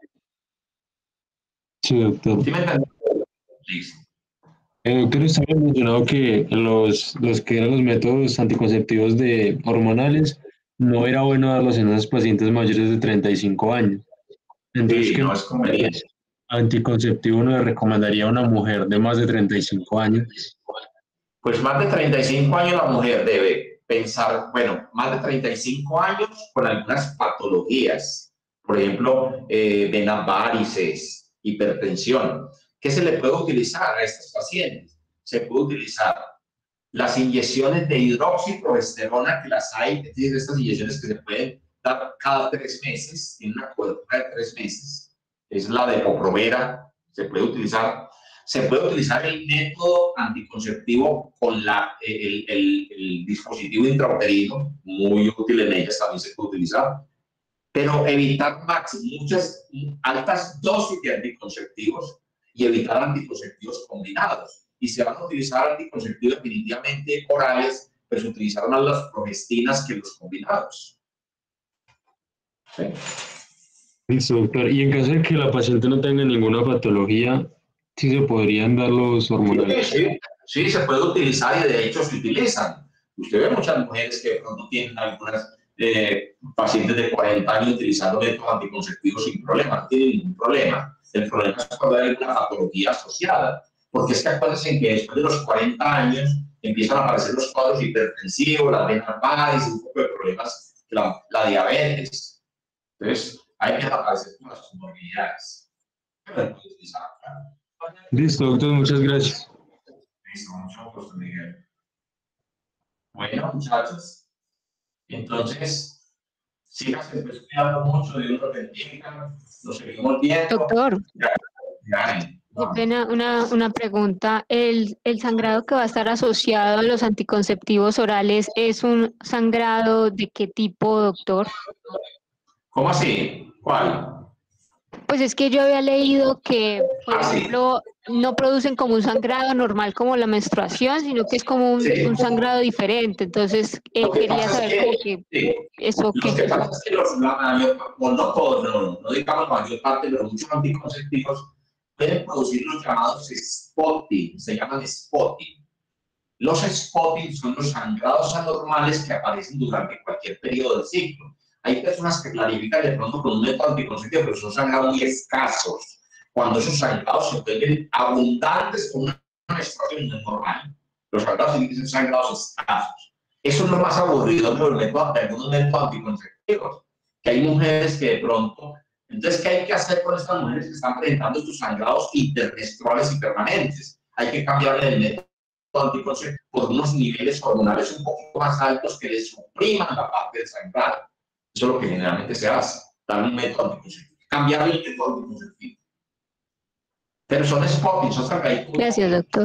Speaker 4: Sí, doctor.
Speaker 3: ¿Sí me entendieron? Listo.
Speaker 4: Doctor, usted había mencionado que los que eran los métodos anticonceptivos hormonales no era bueno darlos en esos pacientes mayores de 35 años. Entonces,
Speaker 3: Sí,
Speaker 4: ¿qué
Speaker 3: no es conveniente.
Speaker 4: anticonceptivo uno le recomendaría a una mujer de más de 35 años?
Speaker 3: Pues más de 35 años la mujer debe pensar, bueno, más de 35 años con algunas patologías, por ejemplo, venas varices, hipertensión. ¿Qué se le puede utilizar a estos pacientes? Se puede utilizar las inyecciones de hidroxiprogesterona, que las hay, es decir, estas inyecciones que se pueden dar cada 3 meses, tiene una cobertura de 3 meses, es la de Poprovera, se puede utilizar. Se puede utilizar el método anticonceptivo con el dispositivo intrauterino, muy útil en ellas, también se puede utilizar, pero evitar muchas altas dosis de anticonceptivos y evitar anticonceptivos combinados. Y se van a utilizar anticonceptivos definitivamente orales, pues utilizar más las progestinas que los combinados. ¿Sí?
Speaker 4: Listo, doctor. Y en caso de que la paciente no tenga ninguna patología, ¿sí se podrían dar los hormonales?
Speaker 3: Sí, se puede utilizar y de hecho se utilizan. Usted ve muchas mujeres que de pronto tienen algunas pacientes de 40 años utilizando métodos anticonceptivos sin problema, no tienen ningún problema. El problema es cuando hay una patología asociada, porque es que acuérdense que después de los 40 años empiezan a aparecer los cuadros hipertensivos, las venas varices, un poco de problemas la diabetes. Entonces, hay que aparecer con las comorbilidades.
Speaker 4: Listo, doctor, muchas gracias.
Speaker 3: Listo, mucho gusto, Miguel. Bueno, muchachos, entonces, síganse pues, cuidando mucho de uno bendiga, nos seguimos viendo.
Speaker 5: Doctor,
Speaker 3: Ya,
Speaker 5: qué pena, una pregunta. ¿El sangrado que va a estar asociado a los anticonceptivos orales es un sangrado de qué tipo, doctor?
Speaker 3: ¿Cómo así? ¿Cuál?
Speaker 5: Pues es que yo había leído que, por
Speaker 3: Sí.
Speaker 5: ejemplo, no producen como un sangrado normal como la menstruación, sino que es como
Speaker 3: Sí.
Speaker 5: un sangrado diferente. Entonces,
Speaker 3: Lo que
Speaker 5: quería
Speaker 3: pasa
Speaker 5: saber
Speaker 3: es
Speaker 5: como
Speaker 3: que,
Speaker 5: que
Speaker 3: sí,
Speaker 5: eso
Speaker 3: lo
Speaker 5: qué
Speaker 3: que
Speaker 5: es.
Speaker 3: pasa es que la mayor, bueno, no todos, no digamos la mayor parte, pero muchos anticonceptivos pueden producir los llamados spotting, se llaman spotting. Los spotting son los sangrados anormales que aparecen durante cualquier periodo del ciclo. Hay personas que clarifican de pronto con un método anticonceptivo, pero son sangrados muy escasos. Cuando esos sangrados se vuelven abundantes con una menstruación normal, los sangrados son sangrados escasos. Eso es lo más aburrido de algunos métodos anticonceptivos, que hay mujeres que de pronto... Entonces, ¿qué hay que hacer con estas mujeres que están presentando estos sangrados intermenstruales y permanentes? Hay que cambiarle el método anticonceptivo por unos niveles hormonales un poquito más altos que les supriman la parte del sangrado. Eso es lo que generalmente se hace, dar un método anticonceptivo, cambiar el método anticonceptivo. Pero son spotting, son sangraditos.
Speaker 5: Gracias, doctor.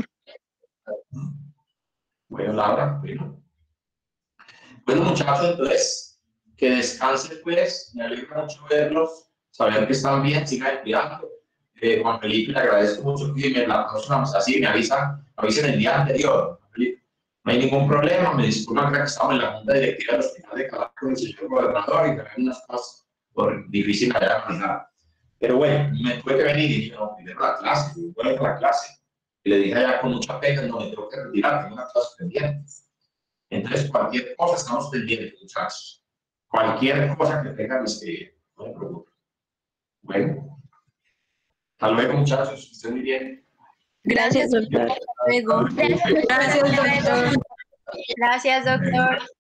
Speaker 3: Bueno, Laura, bueno, muchachos, entonces, que descansen, pues, me alegra mucho verlos, saber que están bien, sigan cuidando. Juan Felipe, le agradezco mucho que me la próxima, así me avisen el día anterior. No hay ningún problema, me disculpan que estamos en la junta directiva del Hospital de Calafate con el señor gobernador y también unas cosas por difícil allá de manejar. Pero bueno, me tuve que venir y dije, no, primero la clase, yo voy a la clase. Y le dije allá con mucha pena, no, me tengo que retirar, tengo una clase pendiente. Entonces, cualquier cosa estamos pendientes, muchachos. Cualquier cosa que tengan, no me preocupen. Bueno, hasta luego, muchachos, que estén muy bien.
Speaker 1: Gracias, doctor. Hasta luego.
Speaker 6: Gracias, doctor.
Speaker 1: Gracias, doctor.
Speaker 6: Gracias, doctor.